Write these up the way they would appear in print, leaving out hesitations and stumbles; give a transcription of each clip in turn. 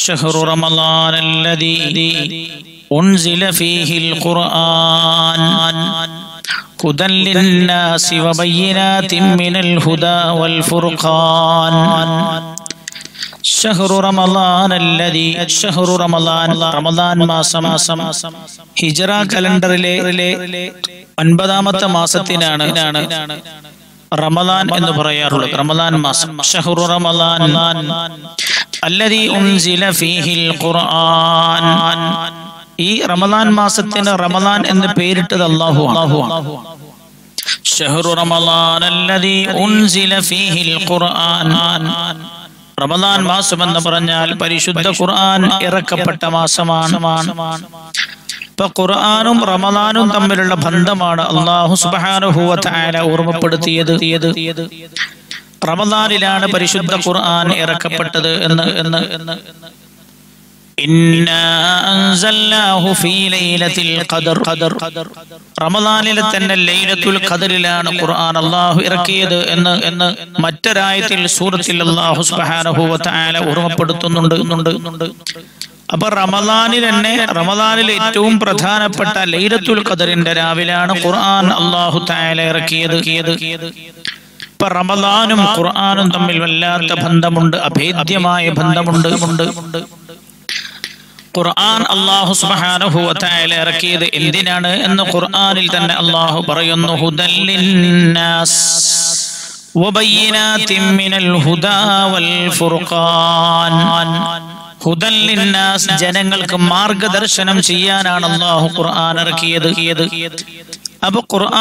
شهر رمضان الذي أنزل فيه القرآن هدى للناس وبينات من الهدى والفرقان شهر رمضان الذي شهر رمضان മാസം ഹിജറ കലണ്ടറിലെ 9ാമത്തെ മാസത്തിനാണ് റമളാൻ എന്ന് പറയാറുള്ളത്. റമളാൻ മാസം ഷഹ്റു റമളാൻ അല്ലദീ ഉൻസില ഫീഹിൽ ഖുർആൻ. ഈ റമളാൻ മാസത്തിന് റമളാൻ എന്ന് പേരിട്ടത് അല്ലാഹു ആണ്. ഷഹ്റു റമളാൻ അല്ലദീ ഉൻസില ഫീഹിൽ ഖുർആൻ. റമളാൻ മാസം എന്ന് പറഞ്ഞാൽ പരിശുദ്ധ ഖുർആൻ ഇറക്കപ്പെട്ട മാസമാണ്. ഇപ്പൊ ഖുർആനും റമളാനും തമ്മിലുള്ള ബന്ധമാണ് അല്ലാഹു സുബ്ഹാനഹു വ തആല ഓർമ്മപ്പെടുത്തിയത്. റമളാനിലാണ് പരിശുദ്ധ ഖുർആൻ ഇറക്കപ്പെട്ടത് എന്ന് ഇന്നാ അൻസൽനാഹു ഫീ ലൈലത്തിൽ ഖദർ. റമളാനിലെ തന്നെ ലൈലത്തുൽ ഖദറിലാണ് ഖുർആൻ അല്ലാഹു ഇറക്കിയത് എന്ന് മറ്റൊരായത്തിൽ സൂറത്തിൽ അല്ലാഹു സുബ്ഹാനഹു വ തആല ഓർമ്മപ്പെടുത്തുന്നുണ്ട്. അപ്പൊ റമളാനിലെ ഏറ്റവും പ്രധാനപ്പെട്ട ലൈലത്തുൽ ഖദറിന്റെ രാവിലാണ് ഖുർആൻ അല്ലാഹു തആല ഇറക്കിയത്. ഇപ്പൊ റമളാനും ഖുർആനും തമ്മിൽ വല്ലാത്ത ബന്ധമുണ്ട്, അഭേദ്യമായ ബന്ധമുണ്ട്. ഖുർആൻ അല്ലാഹു സുബ്ഹാനഹു വ തആല ഇറക്കിയത് എന്തിനാണ് എന്ന് ഖുർആനിൽ തന്നെ അല്ലാഹു പറയുന്നു. ഹുദൽ ലിന്നാസ് വബയ്യിനാതിൻ മിനൽ ഹുദാ വൽ ഫുർഖാൻ. ഹുദൽ ലിന്നാസ് ജനങ്ങൾക്ക് മാർഗദർശനം ചെയ്യാനാണ് അല്ലാഹു ഖുർആൻ ഇറക്കിയത്. അപ്പൊ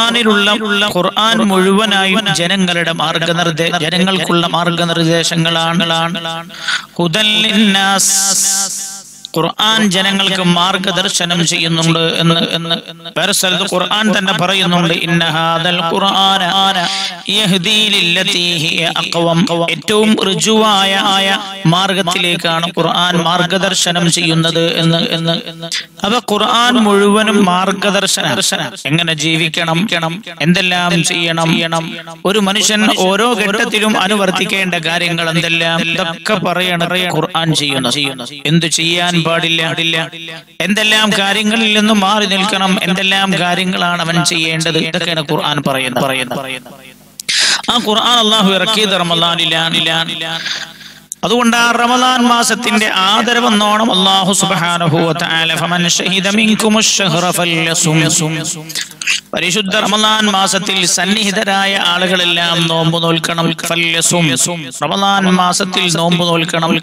ഖുർആൻ മുഴുവനായും ജനങ്ങൾക്കുള്ള മാർഗനിർദ്ദേശങ്ങളാണ്. ഹുദൽ ലിന്നാസ് ഖുർആൻ ജനങ്ങൾക്ക് മാർഗദർശനം ചെയ്യുന്നുണ്ട് എന്ന് വേറെ സ്ഥലത്ത് ഖുർആൻ തന്നെ പറയുന്നുണ്ട്. ഇന്ന ഹാദൽ ഖുർആന യഹ്ദീ ലില്ലതീ ഹിയ അഖ്വം. ഏറ്റവും ഋജുവായ മാർഗത്തിലേക്കാണ് ഖുർആൻ മാർഗദർശനം ചെയ്യുന്നത് എന്ന്. അപ്പൊ ഖുർആൻ മുഴുവനും മാർഗദർശനം, എങ്ങനെ ജീവിക്കണം, എന്തെല്ലാം ചെയ്യണം, ഒരു മനുഷ്യൻ ഓരോ ഘട്ടത്തിലും അനുവർത്തിക്കേണ്ട കാര്യങ്ങൾ എന്തെല്ലാം, ഇതൊക്കെ പറയണ ഖുർആൻ ചെയ്യുന്നു. എന്തു ചെയ്യാൻ പാടില്ല, എന്തെല്ലാം കാര്യങ്ങളിൽ നിന്നും മാറി നിൽക്കണം, എന്തെല്ലാം കാര്യങ്ങളാണ് അവൻ ചെയ്യേണ്ടത്, ഇതൊക്കെയാണ് ഖുർആൻ പറയുന്നത്. ആ ഖുർആൻ അല്ലാഹു ഇറക്കിയത് റമളാനിലാണ്. അതുകൊണ്ട് ആ റമളാൻ മാസത്തിന്റെ ആദരവെന്നോണം അല്ലാഹു സുബ്ഹാനഹു വ തആല ഫമൻ ശഹിദ മിൻകുമുശ് ശഹ്റ ഫല്യസും. പരിശുദ്ധ റമളാൻ മാസത്തിൽ സന്നിഹിതരായ ആളുകളെല്ലാം നോമ്പ് നോൽക്കണം. ഫല്യസും, റമളാൻ മാസത്തിൽ നോമ്പ് നോൽക്കണം.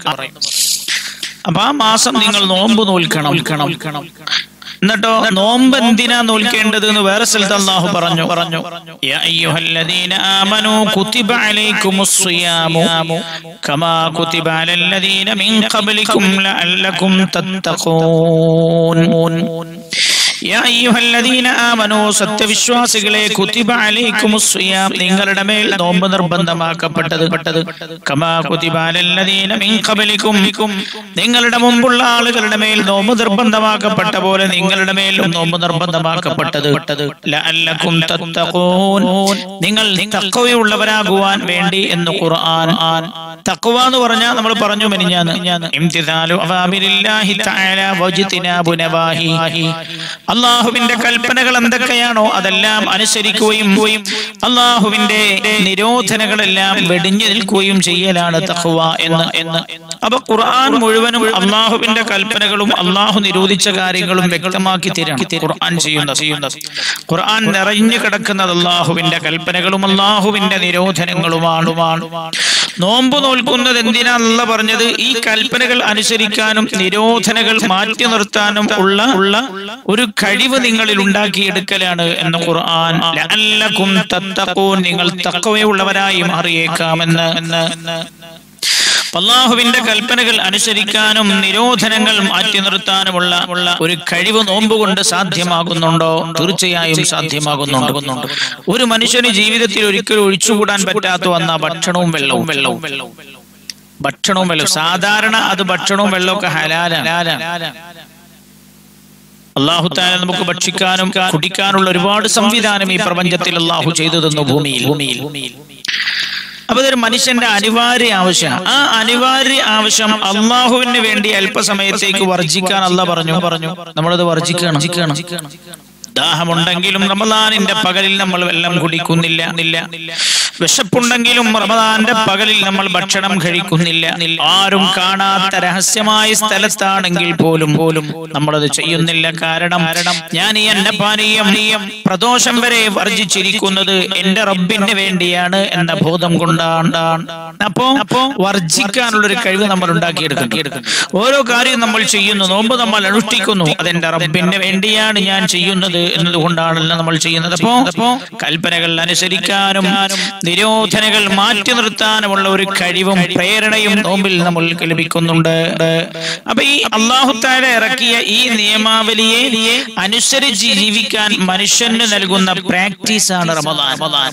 അപ്പൊ ആ മാസം നിങ്ങൾ നോമ്പ് നോൽക്കണം. എന്നിട്ടോ നോമ്പ് എന്തിനാ നോൽക്കേണ്ടത് എന്ന് വേറെ സ്ഥലത്ത് അല്ലാഹു പറഞ്ഞു. യാ അയ്യുഹല്ലദീന ആമനൂ കുതിബ അലൈക്കുമുസ് സിയാമു കമാ കുതിബ അലല്ലദീന മിൻ ഖബ്ലികും ലഅല്ലകും തത്തഖൂൻ. യാ അയ്യുഹല്ലദീന ആമനൂ, സത്യവിശ്വാസികളെ, കുതിബ അലൈക്കുമുസ് സിയാം, നിങ്ങളുടെ മേൽ നോമ്പ് നിർബന്ധമാക്കപ്പെട്ടത്. കമാ കുതിബ അലല്ലദീന മിൻ ഖബ്ലികും, നിങ്ങളുടെ മുമ്പുള്ള ആളുകളുടെ മേൽ നോമ്പ് നിർബന്ധമാക്കപ്പെട്ട പോലെ നിങ്ങളുടെ മേലും നോമ്പ് നിർബന്ധമാക്കപ്പെട്ടത്. ലഅല്ലകും തത്തഖൂൻ, നിങ്ങൾ തഖ്വയുള്ളവരാകുവാൻ വേണ്ടി എന്ന് ഖുർആൻ. തഖ്വ എന്ന് പറഞ്ഞാൽ നമ്മൾ പറഞ്ഞു മിനിഞ്ഞാന്ന് ഇംതിസാലു അവ്വാമിരില്ലാഹി തആല വജ്തിനാബു നവാഹി. അല്ലാഹുവിന്റെ കൽപ്പനകൾ എന്തൊക്കെയാണോ അതെല്ലാം അനുസരിക്കുകയും അല്ലാഹുവിന്റെ നിരോധനങ്ങളെല്ലാം വെടിഞ്ഞു നിൽക്കുകയും ചെയ്യലാണ് തഖ്വ എന്ന്. അപ്പൊ ഖുർആൻ മുഴുവനും അല്ലാഹുവിന്റെ കൽപ്പനകളും അല്ലാഹു നിരോധിച്ച കാര്യങ്ങളും വ്യക്തമാക്കി തരാണ് ഖുർആൻ ചെയ്യുന്നത്. ഖുർആൻ നിറഞ്ഞു കിടക്കുന്നത് അല്ലാഹുവിന്റെ കൽപ്പനകളും അല്ലാഹുവിന്റെ നിരോധനങ്ങളുമാണ്. നോമ്പ് നോൽക്കുന്നത് എന്തിനാണല്ല പറഞ്ഞത്? ഈ കൽപ്പനകൾ അനുസരിക്കാനും നിരോധനകൾ മാറ്റി നിർത്താനും ഉള്ള ഒരു കഴിവ് നിങ്ങളിൽ ഉണ്ടാക്കിയെടുക്കലാണ് എന്ന് ഖുർആൻ. ലഅല്ലകും തത്തഖൂൻ, നിങ്ങൾ തഖ്വയുള്ളവരായി മാറിയേക്കാമെന്ന്. അല്ലാഹുവിന്റെ കൽപ്പനകൾ അനുസരിക്കാനും നിരോധനങ്ങൾ മാറ്റി നിർത്താനുമുള്ള ഒരു കഴിവ് നോമ്പ് കൊണ്ട് സാധ്യമാകുന്നുണ്ടോ? തീർച്ചയായും സാധ്യമാകുന്നുണ്ട്. ഒരു മനുഷ്യന് ജീവിതത്തിൽ ഒരിക്കലും ഒഴിച്ചുകൂടാൻ പറ്റാത്ത വന്ന ഭക്ഷണവും വെള്ളവും. സാധാരണ അത് ഭക്ഷണവും വെള്ളമൊക്കെ ഹലാലാണ്. അല്ലാഹു തആല നമുക്ക് ഭക്ഷിക്കാനും കുടിക്കാനുള്ള ഒരുപാട് സംവിധാനം ഈ പ്രപഞ്ചത്തിൽ അല്ലാഹു ചെയ്തു തന്നു ഭൂമിയിൽ. അപ്പൊ ഇതൊരു മനുഷ്യന്റെ അനിവാര്യ ആവശ്യമാണ്. ആ അനിവാര്യ ആവശ്യം അള്ളാഹുവിന് വേണ്ടി അല്പസമയത്തേക്ക് വർജിക്കാൻ അള്ളാഹ് പറഞ്ഞു നമ്മളത് വർജിക്കണം. ദാഹമുണ്ടെങ്കിലും റമദാനിന്റെ പകലിൽ നമ്മൾ വെള്ളം കുടിക്കുന്നില്ല. വിശപ്പുണ്ടെങ്കിലും റമദാന്റെ പകലിൽ നമ്മൾ ഭക്ഷണം കഴിക്കുന്നില്ല. ആരും കാണാത്ത രഹസ്യമായ സ്ഥലത്താണെങ്കിൽ പോലും നമ്മളത് ചെയ്യുന്നില്ല. കാരണം ഞാൻ ഈ അന്നപാനീയം പ്രദോഷം വരെ വർജിച്ചിരിക്കുന്നത് എന്റെ റബ്ബിന് വേണ്ടിയാണ് എന്ന ബോധം കൊണ്ടാണ്. അപ്പോ വർജിക്കാനുള്ളൊരു കഴിവ് നമ്മൾ ഉണ്ടാക്കിയെടുക്കണം. ഓരോ കാര്യം നമ്മൾ ചെയ്യുന്നു, നോമ്പ് നമ്മൾ അനുഷ്ഠിക്കുന്നു, അതെന്റെ റബ്ബിന് വേണ്ടിയാണ് ഞാൻ ചെയ്യുന്നത് എന്നതുകൊണ്ടാണല്ലോ നമ്മൾ ചെയ്യുന്നത്. അപ്പോ കൽപ്പനകൾ അനുസരിക്കാനും നിരോധനകൾ മാറ്റി നിർത്താനുമുള്ള ഒരു കഴിവും പ്രേരണയും നോമ്പിൽ നമ്മൾക്ക് ലഭിക്കുന്നുണ്ട്. അപ്പൊ ഈ അല്ലാഹു തആല ഇറക്കിയ ഈ നിയമാവലിയെ അനുസരിച്ച് ജീവിക്കാൻ മനുഷ്യന് നൽകുന്ന പ്രാക്ടീസാണ് റമദാൻ.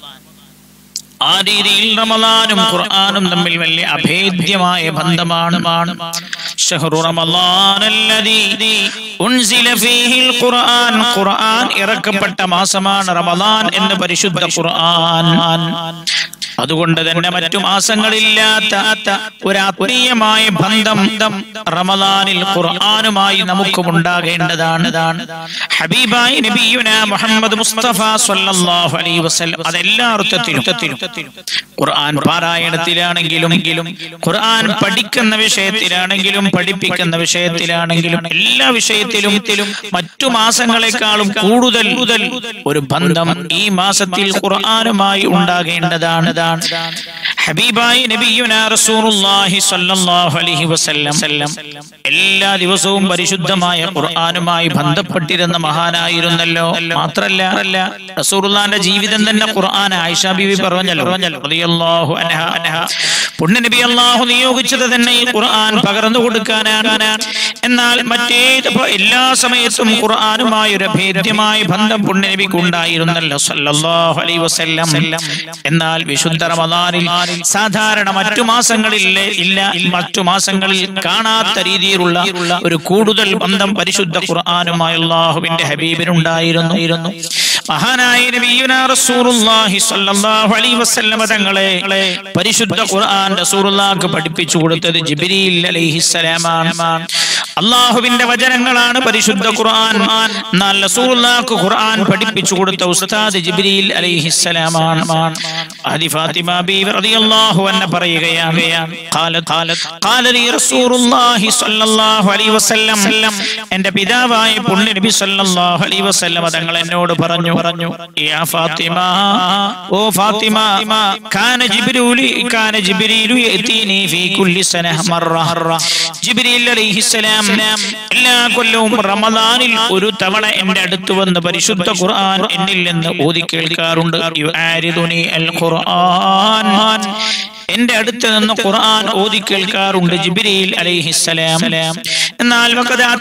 ആ രീതിയിൽ റമദാനും ഖുർആനും തമ്മിൽ വലിയ അഭേദ്യമായ ബന്ധമാണ്. ശഹ്റു റമദാനല്ലദീ ഉൻസില ഫീഹിൽ ഖുർആൻ, ഖുർആൻ ഇറക്കപ്പെട്ട മാസമാണ് റമദാൻ എന്ന് പരിശുദ്ധ ഖുർആൻ. അതുകൊണ്ട് തന്നെ മറ്റു മാസങ്ങളില്ലാത്ത ഒരു ആത്മീയമായ ബന്ധം റമദാനിൽ ഖുർആനുമായി നമുക്ക് ഉണ്ടാകേണ്ടതാണ്. ഹബീബായ നബിയുനാ മുഹമ്മദ് മുസ്തഫ സ്വല്ലല്ലാഹു അലൈഹി വസല്ലം അതെല്ലാ അർത്ഥത്തിലും ഖുർആൻ പാരായണത്തിലാണെങ്കിലും ഖുർആൻ പഠിക്കുന്ന വിഷയത്തിലാണെങ്കിലും പഠിപ്പിക്കുന്ന വിഷയത്തിലാണെങ്കിലും എല്ലാ വിഷയത്തിലും മറ്റു മാസങ്ങളെക്കാളും കൂടുതൽ ഒരു ബന്ധം ഈ മാസത്തിൽ ഖുർആനുമായി ഉണ്ടാകേണ്ടതാണ്. ഹബീബായ നബിയുനാ റസൂലുള്ളാഹി സ്വല്ലല്ലാഹു അലൈഹി വസല്ലം എല്ലാ ദിവസവും പരിശുദ്ധമായ ഖുർആനുമായി ബന്ധപ്പെട്ടിരുന്ന മഹാനായിരുന്നല്ലോ. മാത്രല്ല റസൂലുള്ളാഹിന്റെ ജീവിതം തന്നെ ഖുർആൻ. ആയിഷ ബീവി പറഞ്ഞല്ലോ റളിയല്ലാഹു അൻഹാ, പുണ്യ നബി അല്ലാഹു നിയോഗിച്ചത് തന്നെ ഈ ഖുർആൻ പകർന്നു കൊടുക്കാനാണ്. എന്നാൽ എല്ലാ സമയത്തും ഖുർആനുമായി ഒരു അഭേദ്യമായ ബന്ധം പുണ്യ നബിക്ക് ഉണ്ടായിരുന്നല്ലോ സ്വല്ലല്ലാഹു അലൈഹി വസല്ലം. എന്നാൽ വിശുദ്ധ റമദാനിൽ സാധാരണ മറ്റു മാസങ്ങളിൽ ഇല്ല, മറ്റു മാസങ്ങളിൽ കാണാത്ത രീതിയിലുള്ള ഒരു കൂടുതൽ ബന്ധം പരിശുദ്ധ ഖുർആനുമായി അല്ലാഹുവിന്റെ ഹബീബിനുണ്ടായിരുന്നു. മഹാനായ നബിയുനാ റസൂലുള്ളാഹി സ്വല്ലല്ലാഹു അലൈഹി വസല്ലം തങ്ങളെ പരിശുദ്ധ ഖുർആൻ റസൂലുള്ളാഹിക്ക് പഠിപ്പിച്ചു കൊടുത്തത് ജിബ്രീൽ അലൈഹിസ്സലാമാണ്. അല്ലാഹുവിന്റെ വചനങ്ങളാണ് പരിശുദ്ധ ഖുർആൻ. എന്നാൽ റസൂലുള്ളാഹിക്ക് ഖുർആൻ പഠിപ്പിച്ചു കൊടുത്ത ഉസ്താദ് ജിബ്രീൽ അലൈഹിസ്സലാമാണ്. ഫാത്തിമ ബീവി റളിയല്ലാഹു അൻഹ പറയുകയാണ്, ഖാല ലി റസൂലുള്ളാഹി സ്വല്ലല്ലാഹു അലൈഹി വസല്ലം, എൻ്റെ പിതാവായ പുണ്യ നബി സ്വല്ലല്ലാഹു അലൈഹി വസല്ലം തങ്ങൾ എന്നോട് പറഞ്ഞു, യാ ഫാത്തിമ, ഓ ഫാത്തിമ, കാന ജിബ്രീലു യഅതീനി ഫീ കുല്ലി സനഹ മർറ. ജിബ്രീൽ അലൈഹിസ്സലാം എല്ലാ കൊല്ലവും റമദാനിൽ ഒരു തവണ എൻ്റെ അടുത്ത് വന്ന് പരിശുദ്ധ ഖുർആൻ എന്നിൽ നിന്ന് ഓതി കേൾക്കാറുണ്ട്. യുആരിദുനി അൽ ഖുർആൻ, എന്റെ അടുത്ത് നിന്ന് ഖുർആൻ ഓതി കേൾക്കാറുണ്ട് ജിബ്രീൽ അലൈഹിസ്സലാം. എന്നാൽ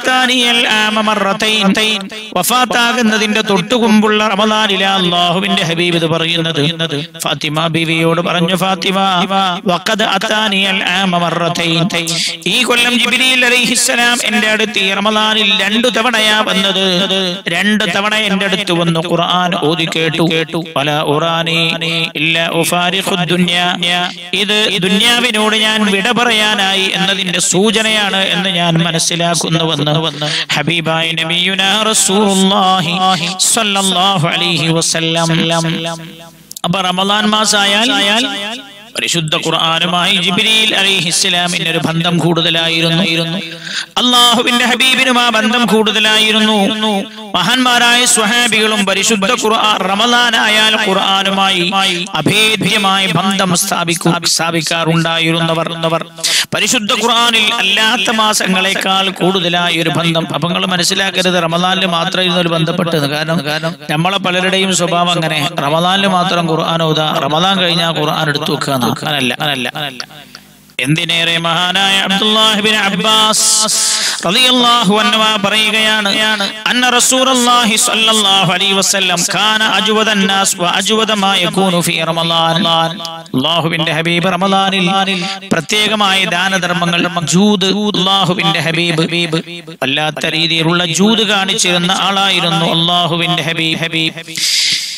വഫാത്താകുന്നതിന്റെ തൊട്ടുമുമ്പുള്ള റമദാനിലെ അല്ലാഹുവിന്റെ ഹബീബ് ഇത് പറയുന്നത് ഫാത്തിമ ബീവിയോട് പറഞ്ഞു, ഫാത്തിമ, വഖദ് അതാനിയൽ ആമ മർറതൈൻ, ഈ കൊല്ലം ജിബ്രീൽ അലൈഹിസ്സലാം എന്റെ അടുത്ത് ഈ റമദാനിൽ 2 തവണയാ വന്നത്. 2 തവണ എന്റെ അടുത്ത് വന്നു ഖുർആൻ ഓതി കേട്ടു. വല ഉറാനി ഇല്ല ഉഫാരിഖുദ് ദുനിയ, ഇത് ദുനിയാവിനോട് ഞാൻ വിട പറയാനായി എന്നതിന്റെ സൂചനയാണ് എന്ന് ഞാൻ മനസ്സിലാക്കുന്നുവെന്ന് ഹബീബായ നബിയുനാ റസൂലുള്ളാഹി സ്വല്ലല്ലാഹു അലൈഹി വസല്ലം. അപ്പോൾ റമദാൻ മാസമായാൽ പരിശുദ്ധ ഖുർആനുമായി ജിബ്രീൽ അലൈഹിസ്സലാമിന് ഒരു ബന്ധം കൂടുതലായിരുന്നു. അല്ലാഹുവിന്റെ ഹബീബിനും ആ ബന്ധം കൂടുതലായിരുന്നു. മഹാന്മാരായ സ്വഹാബികളും പരിശുദ്ധ ഖുർആൻ റമദാൻ ആയാൽ ഖുർആനുമായി അഭേദ്യമായ ബന്ധം സ്ഥാപിക്കാറുണ്ടായിരുന്നവർ. പരിശുദ്ധ ഖുർആനിൽ അല്ലാത്ത മാസങ്ങളെക്കാൾ കൂടുതലായ ഒരു ബന്ധം. അപ്പൊ നിങ്ങൾ മനസ്സിലാക്കരുത് റമദാനിൽ മാത്രം ഒരു ബന്ധപ്പെട്ടത്. കാരണം നമ്മളെ പലരുടെയും സ്വഭാവം അങ്ങനെ, റമദാനിൽ മാത്രം ഖുർആൻ ഓതാ, റമദാൻ കഴിഞ്ഞാൽ ഖുർആൻ എടുത്തു വെക്കുക. അങ്ങനല്ല. എന്തിനേറെ മഹാനായ അബ്ദുല്ലാഹി ഇബ്നു അബ്ബാസ് റളിയല്ലാഹു അൻഹു പറയുകയാണ്, അന്ന റസൂലുള്ളാഹി സ്വല്ലല്ലാഹു അലൈഹി വസല്ലം കാന അജ്വദൻ നാസ് വ അജ്വദ മാ യകൂനു ഫീ റമളാൻ. അല്ലാഹുവിന്റെ ഹബീബ് റമളാനിൽ പ്രത്യേകമായ ദാനധർമ്മങ്ങൾ, ജൂദ്, അല്ലാഹുവിന്റെ ഹബീബ് വല്ലാത്ത രീതിയിലുള്ള ജൂദ് കാണിച്ചിരുന്ന ആളായിരുന്നു അല്ലാഹുവിന്റെ ഹബീബ്.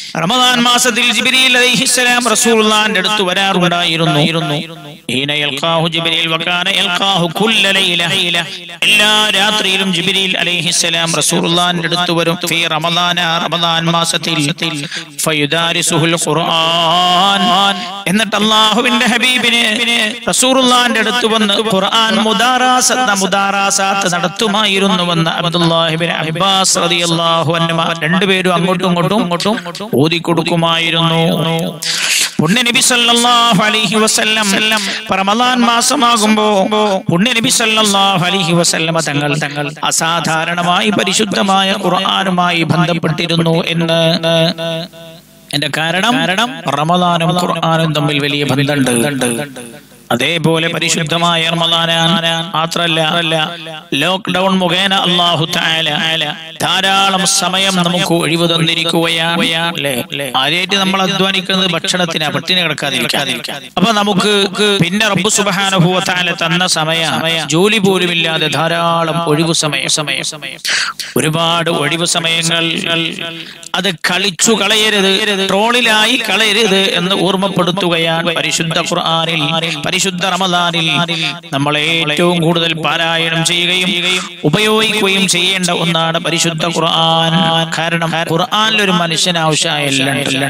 റമദാൻ മാസത്തിൽ ജിബ്രീൽ അലൈഹിസ്സലാം റസൂലുള്ളാഹിന്റെ അടുത്ത് വരാറുണ്ടായിരുന്നു. ഹീന യൽഖാഹു ജിബ്രീൽ വകാന യൽഖാഹു കുല്ല ലൈല. എല്ലാ രാത്രിയിലും ജിബ്രീൽ അലൈഹിസ്സലാം റസൂലുള്ളാഹിന്റെ അടുത്ത് വരും. ഫീ റമദാൻ മാസത്തിൽ ഫയുദാരിസുൽ ഖുർആൻ. എന്നിട്ട് അല്ലാഹുവിന്റെ ഹബീബിനെ റസൂലുള്ളാഹിന്റെ അടുത്ത് വന്ന് ഖുർആൻ മുദാറാസാത്ത് നടത്തുമായിരുന്നുവെന്ന് അബ്ദുല്ലാഹി ഇബ്നു അബ്ബാസ് റളിയല്ലാഹു അൻഹുമാ രണ്ടുപേരും അങ്ങോട്ടും ഓതി കൊടുക്കുമായിരുന്നു. പുണ്യ നബി സല്ലല്ലാഹു അലൈഹി വസല്ലം റമദാൻ മാസമാകുമ്പോൾ പുണ്യ നബി സല്ലല്ലാഹു അലൈഹി വസല്ലം തങ്ങൾ അസാധാരണമായി പരിശുദ്ധമായ ഖുർആനുമായി ബന്ധപ്പെട്ടിരുന്നു എന്ന്. എന്റെ കാരണം റമദാനും ഖുർആനും തമ്മിൽ വലിയ ബന്ധമുണ്ട്. അതേപോലെ പരിശുദ്ധമായ റമദാൻ മാത്രല്ല ലോക്ക്ഡൗൺ മുഖേന അല്ലാഹു തആല ധാരാളം സമയം നമുക്ക് ഒഴിവ് തന്നിരിക്കുകയാണ്. ആദ്യമായിട്ട് നമ്മൾ അധ്വാനിക്കുന്നത് ഭക്ഷണത്തിന് പട്ടിണി കിടക്കാതിരിക്കാൻ. അപ്പൊ നമുക്ക് പിന്നെ റബ്ബ് സുബ്ഹാനഹു വ തആല തന്ന സമയം ജോലി പോലുമില്ലാതെ ധാരാളം ഒഴിവു സമയം ഒരുപാട് ഒഴിവു സമയങ്ങൾ അത് കളിച്ചു കളയരുത്, ട്രോളിലായി കളയരുത് എന്ന് ഓർമ്മപ്പെടുത്തുകയാണ് പരിശുദ്ധ ഖുർആനിൽ. പരിശുദ്ധ റമദാനിൽ നമ്മൾ ഏറ്റവും കൂടുതൽ പാരായണം ചെയ്യുകയും ഉപയോഗിക്കുകയും ചെയ്യേണ്ട ഒന്നാണ് പരിശുദ്ധ ഖുർആൻ. കാരണം ഖുർആനിൽ ഒരു മനുഷ്യന് ആവശ്യമായ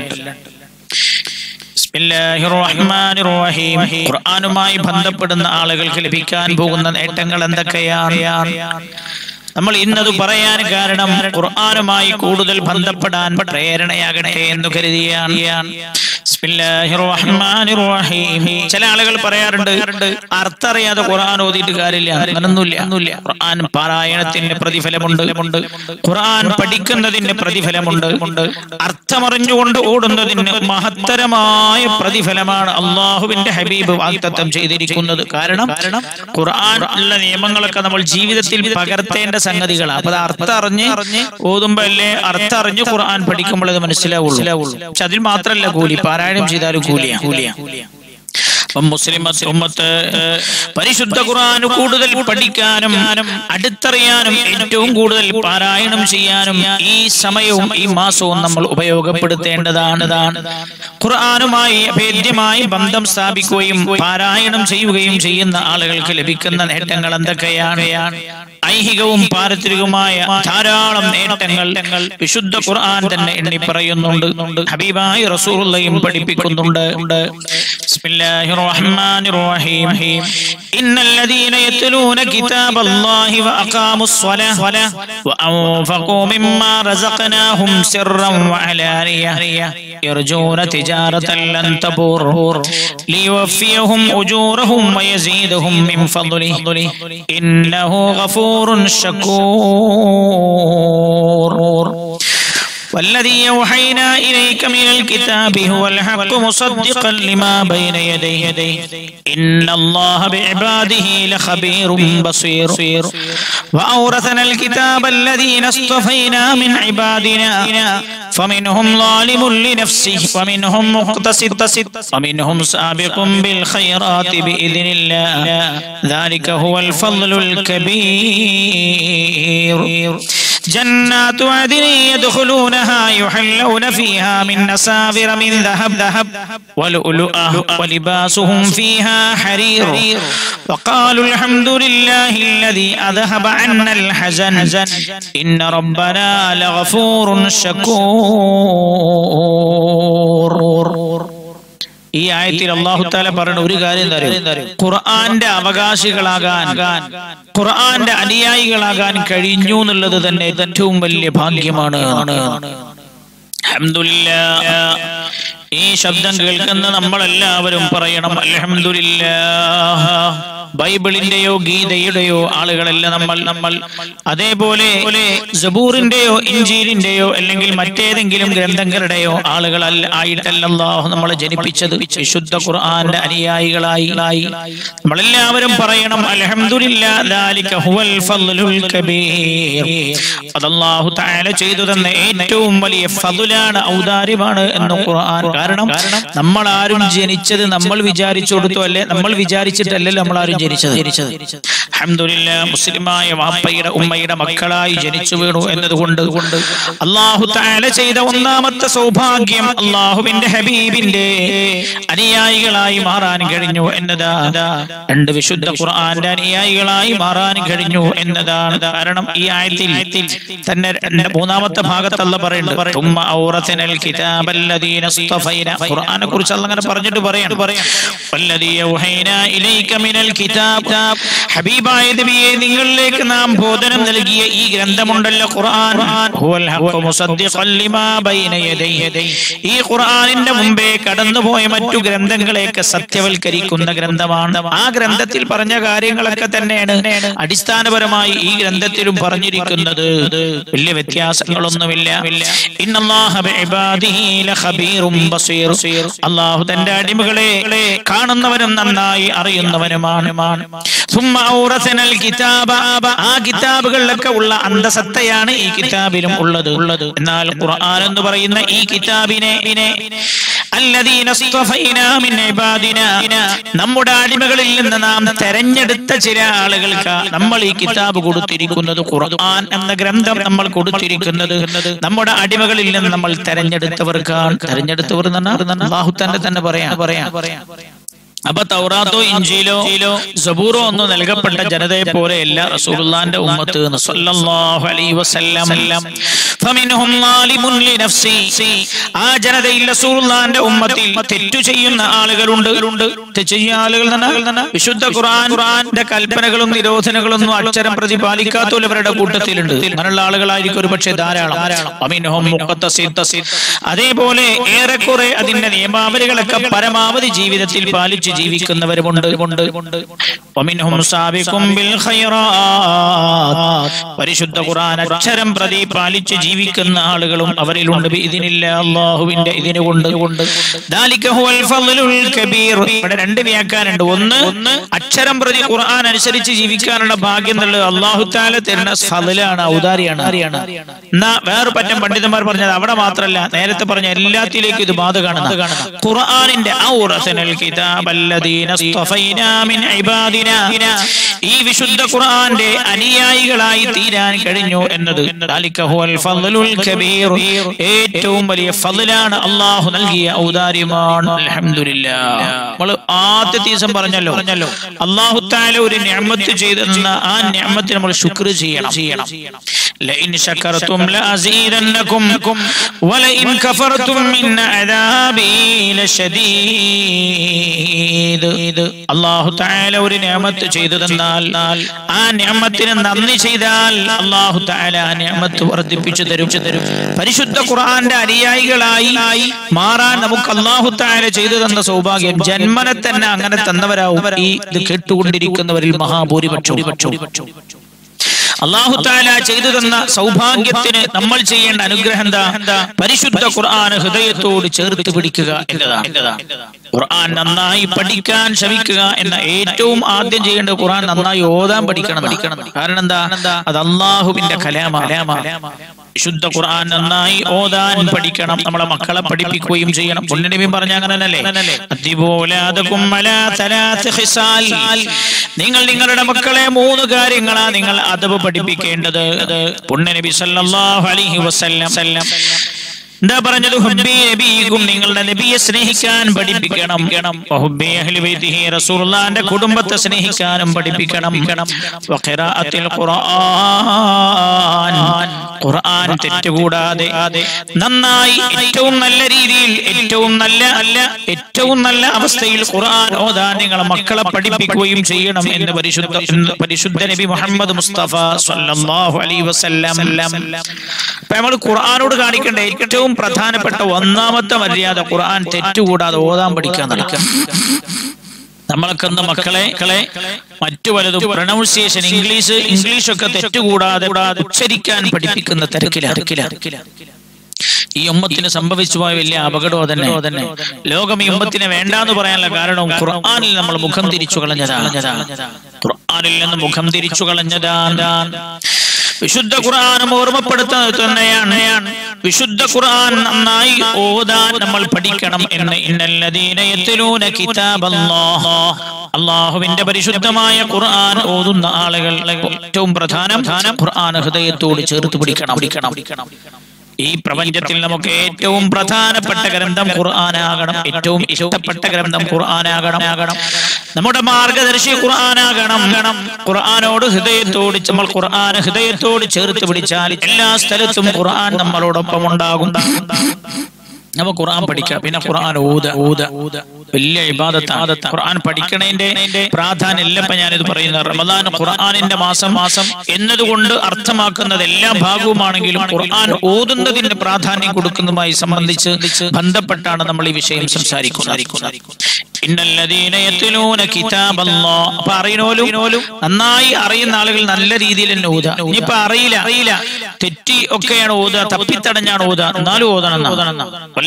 ബിസ്മില്ലാഹിർ റഹ്മാനിർ റഹീം. ഖുർആനുമായി ബന്ധപ്പെടുന്ന ആളുകൾക്ക് ലഭിക്കാൻ പോകുന്ന നേട്ടങ്ങൾ എന്തൊക്കെയാണ്? നമ്മൾ ഇന്നത് പറയാൻ കാരണം ഖുർആനുമായി കൂടുതൽ ബന്ധപ്പെടാൻ പ്രേരണയാകട്ടെ എന്ന് കരുതിയാണ്. ബിസ്മില്ലാഹിർ റഹ്മാനിർ റഹീം. ചില ആളുകൾ പറയാറുണ്ട് അർത്ഥം അറിയാതെ ഖുർആൻ ഓതിയിട്ട് കാര്യമില്ല. അങ്ങനൊന്നുമില്ല. ഖുർആൻ പാരായണത്തിന്റെ പ്രതിഫലമുണ്ട്, ഖുർആൻ പഠിക്കുന്നതിന്റെ പ്രതിഫലമുണ്ട്, അർത്ഥമറിഞ്ഞുകൊണ്ട് ഓടുന്നതിന് മഹത്തരമായ പ്രതിഫലമാണ് അല്ലാഹുവിന്റെ ഹബീബ് വാഗ്ദത്തം ചെയ്തിരിക്കുന്നത്. കാരണം ഖുർആൻ ഉള്ള നിയമങ്ങളൊക്കെ നമ്മൾ ജീവിതത്തിൽ പകർത്തേണ്ട സംഗതികളാണ്. അപ്പൊ അത് അർത്ഥം അറിഞ്ഞ് ഓതുമ്പോ അല്ലേ അർത്ഥം അറിഞ്ഞ് ഖുർആൻ പഠിക്കുമ്പോൾ അത് മനസ്സിലാവുള്ളൂ. പക്ഷെ അതിൽ മാത്രമല്ല കൂലി, പാരായണം ചെയ്താലും കൂലിയാ. മുസ്ലിം ഉമ്മത്ത് പരിശുദ്ധ ഖുർആൻ കൂടുതൽ പഠിക്കാനും അടുത്തറിയാനും ഏറ്റവും കൂടുതൽ പാരായണം ചെയ്യാനും ഈ സമയവും ഈ മാസവും നമ്മൾ ഉപയോഗപ്പെടുത്തേണ്ടതാണ്. ഖുർആനുമായി അഭേദ്യമായി ബന്ധം സ്ഥാപിക്കുകയും പാരായണം ചെയ്യുകയും ചെയ്യുന്ന ആളുകൾക്ക് ലഭിക്കുന്ന നേട്ടങ്ങൾ എന്തൊക്കെയാണ്? ഐഹികവും പാരത്രികവുമായ ധാരാളം നേട്ടങ്ങൾ വിശുദ്ധ ഖുർആൻ തന്നെ എണ്ണി പറയുന്നുണ്ട്. ഹബീബായ റസൂലുള്ളാഹിയും പഠിപ്പിക്കുന്നുണ്ട്. ബിസ്മില്ലാഹിർ റഹ്മാനിർ റഹീം. ഇന്നല്ലദീന യത്ലൂന കിതാബല്ലാഹി വഅഖാമുസ് സ്വലാഹ വഅൻഫഖൂ മിമ്മാ റസഖനാഹും സിർറൻ വഅലാനിയ യർജൂന തിജാറതൻ ലൻ തബൂർ ലിയുവഫിയഹും ഉജൂറഹും വയസീദഹും മിൻ ഫദ്ലിഹി ഇന്നഹു ഗഫൂറുൻ ശകൂർ. والذي أوحينا إليك من الكتاب هو الحق مصدقا لما بين يديه إن الله بعباده لخبير بصير. وأورثنا الكتاب الذين اصطفينا من عبادنا فمنهم ظالم لنفسه ومنهم مقتصد ومنهم سابق بالخيرات بإذن الله ذلك هو الفضل الكبير. جنات عدن يدخلونها يحلون فيها من أساور من ذهب ولؤلؤا ولباسهم فيها حرير وقالوا الحمد لله الذي أذهب عنا الحزن إن ربنا لغفور شكور. ഈ ആയത്തിൽ അല്ലാഹു തആല പറയുന്ന ഒരു കാര്യം ഖുർആന്റെ അവകാശികളാകാൻ, ഖുർആന്റെ അനുയായികളാകാൻ കഴിഞ്ഞു എന്നുള്ളത് തന്നെ ഏറ്റവും വലിയ ഭാഗ്യമാണ്. അൽഹംദുലില്ലാഹ്. ഈ ശബ്ദം കേൾക്കുന്ന നമ്മളെല്ലാവരും പറയണം അൽഹംദുലില്ലാഹ്. ബൈബിളിന്റെയോ ഗീതയുടെയോ ആളുകളല്ല നമ്മൾ. അതേപോലെ സബൂറിന്റെയോ ഇൻജീലിന്റെയോ അല്ലെങ്കിൽ മറ്റേതെങ്കിലും ഗ്രന്ഥങ്ങളുടെയോ ആളുകളല്ല ആയിട്ടല്ല അല്ലാഹു നമ്മളെ ജനിപ്പിച്ചത്. വിശുദ്ധ ഖുർആന്റെ അനുയായികളായി നമ്മളെല്ലാവരും പറയണം അൽഹംദുലില്ലാഹ് ദാലിക ഹുവൽ ഫദ്ലുൽ കബീർ. അത് അല്ലാഹു തആല ചെയ്തു തന്ന ഏറ്റവും വലിയ ഫദ്ലാണ്, ഔദാര്യമാണ് എന്ന് ഖുർആൻ. കാരണം നമ്മൾ ആരും ജനിച്ചത് നമ്മൾ വിചാരിച്ചു കൊടുത്തു അല്ലേ, നമ്മൾ വിചാരിച്ചിട്ടല്ലല്ലോ നമ്മൾ ആരും ജനിച്ചത്. അൽഹംദുലില്ലാഹ് മുസ്ലിമായ വാപ്പയുടെ ഉമ്മയുടെ മക്കളായി ജനിച്ചു വീണു എന്നതുകൊണ്ട് അല്ലാഹു തആല ചെയ്ത ഒന്നാമത്തെ സൗഭാഗ്യം അല്ലാഹുവിന്റെ ഹബീബിന്റെ അനുയായികളായി മാറാൻ കഴിഞ്ഞു എന്നതാ. രണ്ട് വിശുദ്ധ ഖുർആന്റെ അനുയായികളായി മാറാൻ കഴിഞ്ഞു എന്നതാണ്. കാരണം ഈ ആയത്തിൽ തന്നെ മൂന്നാമത്തെ ഭാഗത്ത് അല്ലാഹു പറയുന്നുണ്ട് തുമ്മ ഔറസനൽ കിതാബല്ലദീന ഇസ്തഫൈന. ഖുർആനെ കുറിച്ച് അല്ലാഹു അങ്ങനെ പറഞ്ഞിട്ട് പറയാണ് വല്ലദീ യൗഹൈനാ ഇലൈക മിനൽ കിതാബ്. ഹബീബായ നബിയെ നിങ്ങളിലേക്ക് നാം ബോധനം നൽകിയ ഈ ഗ്രന്ഥമുണ്ടല്ലോ ഖുർആൻ, ഹുവൽ ഹഖ് മുസദ്ദിഖൻ ലിമാ ബൈന യദൈഹി. ഈ ഖുർആനിന്റെ മുമ്പേ കടന്നുപോയ മറ്റു ഗ്രന്ഥങ്ങളെയൊക്കെ സത്യവൽക്കരിക്കുന്ന ഗ്രന്ഥമാണ്. ആ ഗ്രന്ഥത്തിൽ പറഞ്ഞ കാര്യങ്ങളൊക്കെ തന്നെയാണ് അടിസ്ഥാനപരമായി ഈ ഗ്രന്ഥത്തിലും പറഞ്ഞിരിക്കുന്നത്. വലിയ വ്യത്യാസങ്ങളൊന്നുമില്ല. ഇന്നല്ലാഹ ബിഇബാദിഹി ലഖബീറും ബസീർ. അല്ലാഹു തന്റെ അടിമകളെ കാണുന്നവനും നന്നായി അറിയുന്നവനുമാണ്. സുമ്മ ഔറസനൽ കിതാബ. ആ കിതാബുകളിലൊക്കെ ഉള്ള അന്തസത്തയാണ് ഈ കിതാബിലും ഉള്ളത്. എന്നാൽ ഖുർആൻ എന്ന് പറയുന്ന ഈ കിതാബിനെ അല്ലദീന ഇസ്തഫൈനാ മിൻ ഇബാദിനാ, നമ്മുടെ അടിമകളിൽ നിന്ന് നാം തെരഞ്ഞെടുത്ത ചില ആളുകൾക്ക് നമ്മൾ ഈ കിതാബ് കൊടുത്തിരിക്കുന്നത്. ഖുർആൻ എന്ന ഗ്രന്ഥം നമ്മൾ കൊടുത്തിരിക്കുന്നത് നമ്മുടെ അടിമകളിൽ നിന്ന് നമ്മൾ തെരഞ്ഞെടുത്തവർക്കാണ്. തെരഞ്ഞെടുത്തവർ അല്ലാഹു തന്നെ പറയാം. അപ്പൊ തൗറാത്തോ ഇഞ്ചീലോ സബൂറോ ഒന്നും നൽകപ്പെട്ട ജനതയെ പോലെയല്ല റസൂലുള്ളാഹിന്റെ ഉമ്മത്ത് സ്വല്ലല്ലാഹു അലൈഹി വസല്ലം. ഫമിൻഹും ളാലിമുൻ ലിനഫ്സി. ആ ജനതയിൽ റസൂലുള്ളാഹിന്റെ ഉമ്മത്തിൽ തെറ്റു ചെയ്യുന്ന ആളുകളുണ്ട്. തെറ്റ് ചെയ്യുന്ന ആളുകൾ വിശുദ്ധ ഖുർആന്റെ കൽപ്പനകളും നിരോധനങ്ങളൊന്നും അക്ഷരം പ്രതിപാലിക്കാത്തവരുടെ കൂട്ടത്തിലുണ്ട്. അങ്ങനെയുള്ള ആളുകളായിരിക്കും ഒരു പക്ഷേ ധാരാളം. ഫമിൻഹും മുഖത്തസിദ്. അതേപോലെ ഏറെക്കുറെ അതിന്റെ നിയമാവലികളൊക്കെ പരമാവധി ജീവിതത്തിൽ പാലിച്ചു ജീവിക്കുന്നവരുമുണ്ട്. പരിശുദ്ധ ഖുർആൻ അക്ഷരം പ്രതി പാലിച്ച് ജീവിക്കുന്ന ആളുകളും അവരിലുണ്ട്. അല്ലാഹുവിന്റെ ഇതിനുകൊണ്ട് ഇവിടെ രണ്ട് വ്യാഖ്യാനമുണ്ട്. ഒന്ന് അക്ഷരം പ്രതി ഖുർആൻ അനുസരിച്ച് ജീവിക്കാനുള്ള ഭാഗ്യം എന്നുള്ളത് അല്ലാഹു തആല തരുന്ന ഫളലാണ്, ഔദാര്യാണ്. എന്നാ വേറെ പറ്റം പണ്ഡിതന്മാർ പറഞ്ഞത് അവിടെ മാത്രമല്ല, നേരത്തെ പറഞ്ഞ എല്ലാത്തിലേക്കും ഇത് ബാധകമാണ്. ഖുർആനിന്റെ ഔറസനൽ കിതാബ് ഈ വിശുദ്ധ ഖുർആന്റെ അനുയായികളായി തീരാൻ കഴിഞ്ഞു എന്നത് ഏറ്റവും വലിയ ഫളലാണ്, അല്ലാഹു നൽകിയ ഔദാര്യമാണ്. അൽഹംദുലില്ലാഹ്. നമ്മൾ ആദ്യത്തെ ദിവസം പറഞ്ഞല്ലോ അല്ലാഹു തആല ഒരു നിഅമത്ത് ചെയ്തെന്ന ആ നിഅമത്തിന് നമ്മൾ ശുക്ർ ചെയ്യണം. ലഇൻ ശകർതും ലഅസീദന്നകും വലഇൻ കഫർതും മിൻ അദാബി ലശദീദ്. അല്ലാഹു തആല ഒരു നിഅമത്ത് ചെയ്തു തന്നാൽ ആ നിഅമത്തിന് നന്ദി ചെയ്താൽ അല്ലാഹു തആല ആ നിഅമത്ത് വർദ്ധിപ്പിച്ചു തരും. പരിശുദ്ധ ഖുർആന്റെ അനുയായികളായി മാറാൻ നമുക്ക് അല്ലാഹു തആല ചെയ്തു തന്ന സൗഭാഗ്യം ജന്മനെ തന്നെ അങ്ങനെ തന്നവരാവും ഈ ഇത് കേട്ടുകൊണ്ടിരിക്കുന്നവരിൽ മഹാഭൂരിപക്ഷം. അല്ലാഹു തആല ചെയ്തു തന്ന സൗഭാഗ്യത്തിന് നമ്മൾ ചെയ്യേണ്ട അനുഗ്രഹം എന്താ? പരിശുദ്ധ ഖുർആൻ ഹൃദയത്തോട് ചേർത്ത് പിടിക്കുക എന്നതാണ്. ഖുർആൻ നന്നായി പഠിക്കാൻ ശ്രമിക്കുക എന്ന ഏറ്റവും ആദ്യം ചെയ്യേണ്ട ഖുർആൻ നന്നായി ഓതാൻ പഠിക്കണം. കാരണം എന്താ? അത് അല്ലാഹുവിന്റെ കലാമാണ്. വിശുദ്ധ ഖുർആൻ നന്നായി ഓതാൻ പഠിക്കണം. നമ്മളെ മക്കളെ പഠിപ്പിക്കുകയും ചെയ്യണം. പൊന്നനബി പറഞ്ഞ അങ്ങനെയല്ലേ, നിങ്ങൾ നിങ്ങളുടെ മക്കളെ 3 കാര്യങ്ങളാ നിങ്ങൾ അദബ് പഠിപ്പിക്കേണ്ടത്. പൊന്നനബി സല്ലല്ലാഹു അലൈഹി വസല്ലം എന്താ പറഞ്ഞത്? ഹുബ്ബി നബിയിക്കും, നിങ്ങളുടെ നബിയെ സ്നേഹിക്കാൻ പഠിപ്പിക്കണം. വഹുബ്ബി അഹ്ലി ബൈതിഹി, റസൂലുള്ളാഹിന്റെ കുടുംബത്തെ സ്നേഹിക്കാനും പഠിപ്പിക്കണം. വഖിറാഅത്തിൽ ഖുർആൻ തെറ്റുകൂടാതെ നന്നായി ഏറ്റവും നല്ല രീതിയിൽ ഏറ്റവും നല്ല അവസ്ഥയിൽ ഖുർആൻ ഓതാൻ നിങ്ങളെ മക്കളെ പഠിപ്പിക്കുകയും ചെയ്യണം എന്ന് പരിശുദ്ധ നബി മുഹമ്മദ് മുസ്തഫ സ്വല്ലല്ലാഹു അലൈഹി വസല്ലം. അപ്പൊ നമ്മൾ ഖുർആനോട് കാണിക്കേണ്ട ഏറ്റവും പ്രധാനപ്പെട്ട ഒന്നാമത്തെ മര്യാദ ഖുർആൻ തെറ്റുകൂടാതെ ഓതാൻ പഠിക്കാൻ നടക്കാം. നമ്മളൊക്കെ മക്കളെ മറ്റു പലതും പ്രൊനൗൺസിയേഷൻ ഇംഗ്ലീഷൊക്കെ തെറ്റുകൂടാതെ ഉച്ചരിക്കാൻ പഠിപ്പിക്കുന്ന തിരക്കിലാണ്. ഈ ഉമ്മത്തിന് സംഭവിച്ചു പോയ വലിയ അപകടം തന്നെ. ലോകം ഈ ഉമ്മത്തിനെ വേണ്ടാന്ന് പറയാനുള്ള കാരണം ഖുർആനിൽ നമ്മൾ മുഖം തിരിച്ചു കളഞ്ഞതാണ്. വിശുദ്ധ ഖുർആനും ഓർമ്മപ്പെടുത്തുന്നത് തന്നെയാണ്. വിശുദ്ധ ഖുർആൻ നന്നായി ഓതാൻ നമ്മൾ പഠിക്കണം എന്ന്. ഇന്നല്ലദീന യത്ലൂന കിതാബല്ലാഹ്, അള്ളാഹുവിന്റെ പരിശുദ്ധമായ ഖുർആൻ ഓതുന്ന ആളുകൾ ഏറ്റവും പ്രധാനം ഖുർആൻ ഹൃദയത്തോട് ചേർത്ത് പിടിക്കണം. ഈ പ്രപഞ്ചത്തിൽ നമുക്ക് ഏറ്റവും പ്രധാനപ്പെട്ട ഗ്രന്ഥം ഖുർആനാകണം. ഏറ്റവും ഇഷ്ടപ്പെട്ട ഗ്രന്ഥം ഖുർആനാകണം. നമ്മുടെ മാർഗദർശി ഖുർആനാകണം. ഖുർആനോട് നമ്മൾ ഖുർആൻ ഹൃദയത്തോട് ചേർത്ത് പിടിച്ചാൽ എല്ലാ സ്ഥലത്തും ഖുർആൻ നമ്മളോടൊപ്പം ഉണ്ടാകും. നമുക്ക് ഖുർആൻ പഠിക്കാം, പിന്നെ ഖുർആൻ ഓത വലിയ ഇബാദത്താണ്. ഖുർആൻ പഠിക്കണതിന്റെ പ്രാധാന്യം എല്ലാം ഇപ്പൊ ഞാനിത് പറയുന്നത്. റമദാൻ ഖുർആനിന്റെ മാസം എന്നതുകൊണ്ട് അർത്ഥമാക്കുന്നത് എല്ലാ ഭാഗവുമാണെങ്കിലും ഖുർആൻ ഓതുന്നതിന്റെ പ്രാധാന്യം കൊടുക്കുന്നതുമായി സംബന്ധിച്ച് ബന്ധപ്പെട്ടാണ് നമ്മൾ ഈ വിഷയം സംസാരിക്കുന്നത്. ഇന്നല്ലദീന യത്ലൂന കിതാബല്ലാഹ്. അപ്പൊ അറിയണോലും നന്നായി അറിയുന്ന ആളുകൾ നല്ല രീതിയിൽ തന്നെ ഓതുക. ഇനിയിപ്പോ അറിയില്ല തെറ്റി ഒക്കെയാണ് ഓതുക, തപ്പിത്തടഞ്ഞാണ് ഓതുക, എന്നാലും ഓതണം.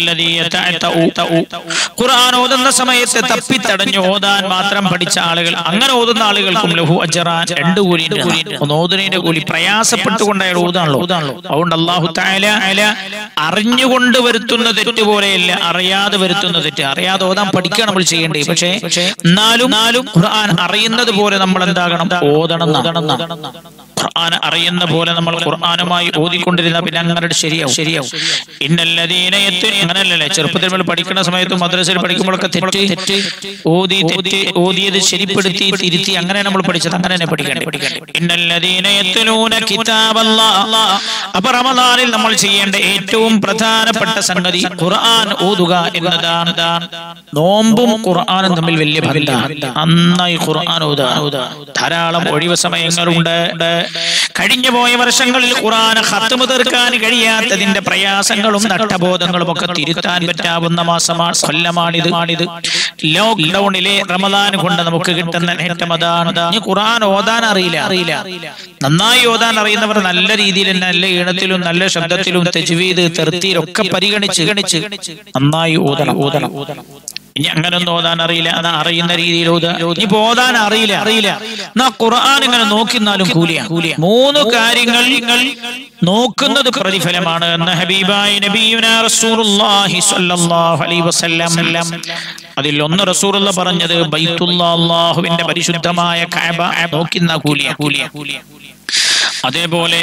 ഖുർആൻ ഓതുന്ന സമയത്ത് തപ്പിത്തടഞ്ഞ് ഓതാൻ മാത്രം പഠിച്ച ആളുകൾ, അങ്ങനെ ഓതുന്ന ആളുകൾക്കും ലഹു അജ്റാൻ, 2 കൂലിയുണ്ട്. ഒന്ന് ഓതുന്നതിന്റെ കൂലി, പ്രയാസപ്പെട്ടുകൊണ്ട് അയാൾ ഓതാണല്ലോ. അതുകൊണ്ട് അല്ലാഹു തആല അറിഞ്ഞുകൊണ്ട് വരുത്തുന്ന തെറ്റ് പോലെയല്ല അറിയാതെ വരുത്തുന്ന തെറ്റ്. അറിയാതെ ഓതാൻ പഠിക്കാൻ നമ്മൾ ചെയ്യേണ്ടത്. പക്ഷേ എന്നാലും ഖുർആൻ അറിയുന്നത് പോലെ നമ്മൾ എന്താകണം? ഓതണം. ഖുർആൻ അറിയുന്ന പോലെ നമ്മൾ ഖുർആനുമായി ഓതിക്കൊണ്ടിരുന്ന പിന്നെ അങ്ങനെ ശരിയാവും. ഇന്നല്ലദീന അങ്ങനല്ലേ ചെറുപ്പത്തിൽ നമ്മൾ പഠിക്കുന്ന സമയത്ത് മദ്രസയിൽ പഠിക്കുമ്പോഴൊക്കെ തെറ്റ് ഓതിയത് ശരിപ്പെടുത്തി തിരുത്തി അങ്ങനെ നമ്മൾ പഠിച്ചത്. അങ്ങനെ തന്നെ പഠിക്കേണ്ടത്. ഇന്നല്ലദീന യത്ലൂന കിതാബല്ലാഹ്. അപ്പൊ റമദാനിൽ നമ്മൾ ചെയ്യേണ്ട ഏറ്റവും പ്രധാനപ്പെട്ട സംഗതി ഖുർആൻ ഓതുക എന്നതാണ്. നോമ്പും ഖുർആനും തമ്മിൽ വലിയ ബന്ധമാണ്. നന്നായി ഖുർആൻ ഓതുക. ധാരാളം ഒഴിവ് സമയങ്ങളുണ്ട്. കഴിഞ്ഞു പോയ വർഷങ്ങളിൽ ഖുർആൻ ഖത്മ് തീർക്കാൻ കഴിയാത്തതിന്റെ പ്രയാസങ്ങളും നഷ്ടബോധങ്ങളും ഒക്കെ തിരുത്താൻ പറ്റാവുന്ന കൊല്ലമാണിത്. ലോക്ക്ഡൌണിലെ റമദാൻ കൊണ്ട് നമുക്ക് കിട്ടുന്ന നേട്ടം അതാണ്. ഈ ഖുർആൻ ഓതാൻ അറിയില്ല. നന്നായി ഓതാൻ അറിയുന്നവർ നല്ല രീതിയിൽ നല്ല ഈണത്തിലും നല്ല ശബ്ദത്തിലും തജ്വീദ് തർത്തീലൊക്കെ പരിഗണിച്ച് നന്നായി ഓതണം. ഇനി അങ്ങനൊന്നും ഓതാൻ അറിയില്ല, അത് അറിയുന്ന രീതിയിൽ ഇനിയിപ്പോ ഓതാൻ അറിയില്ല എന്നാ ഖുർആൻ ഇങ്ങനെ നോക്കിന്നാലും കൂലിയ. 3 കാര്യങ്ങൾ നോക്കുന്നത് പ്രതിഫലമാണ് എന്ന് ഹബീബായ നബിയുനാ റസൂലുള്ളാഹി സ്വല്ലല്ലാഹു അലൈഹി വസല്ലം. അതിൽ ഒന്ന് റസൂലുള്ള പറഞ്ഞത് ബൈത്തുല്ലാഹ്, അല്ലാഹുവിന്റെ പരിശുദ്ധമായ കഅബ നോക്കുന്ന കൂലിയ. അതേപോലെ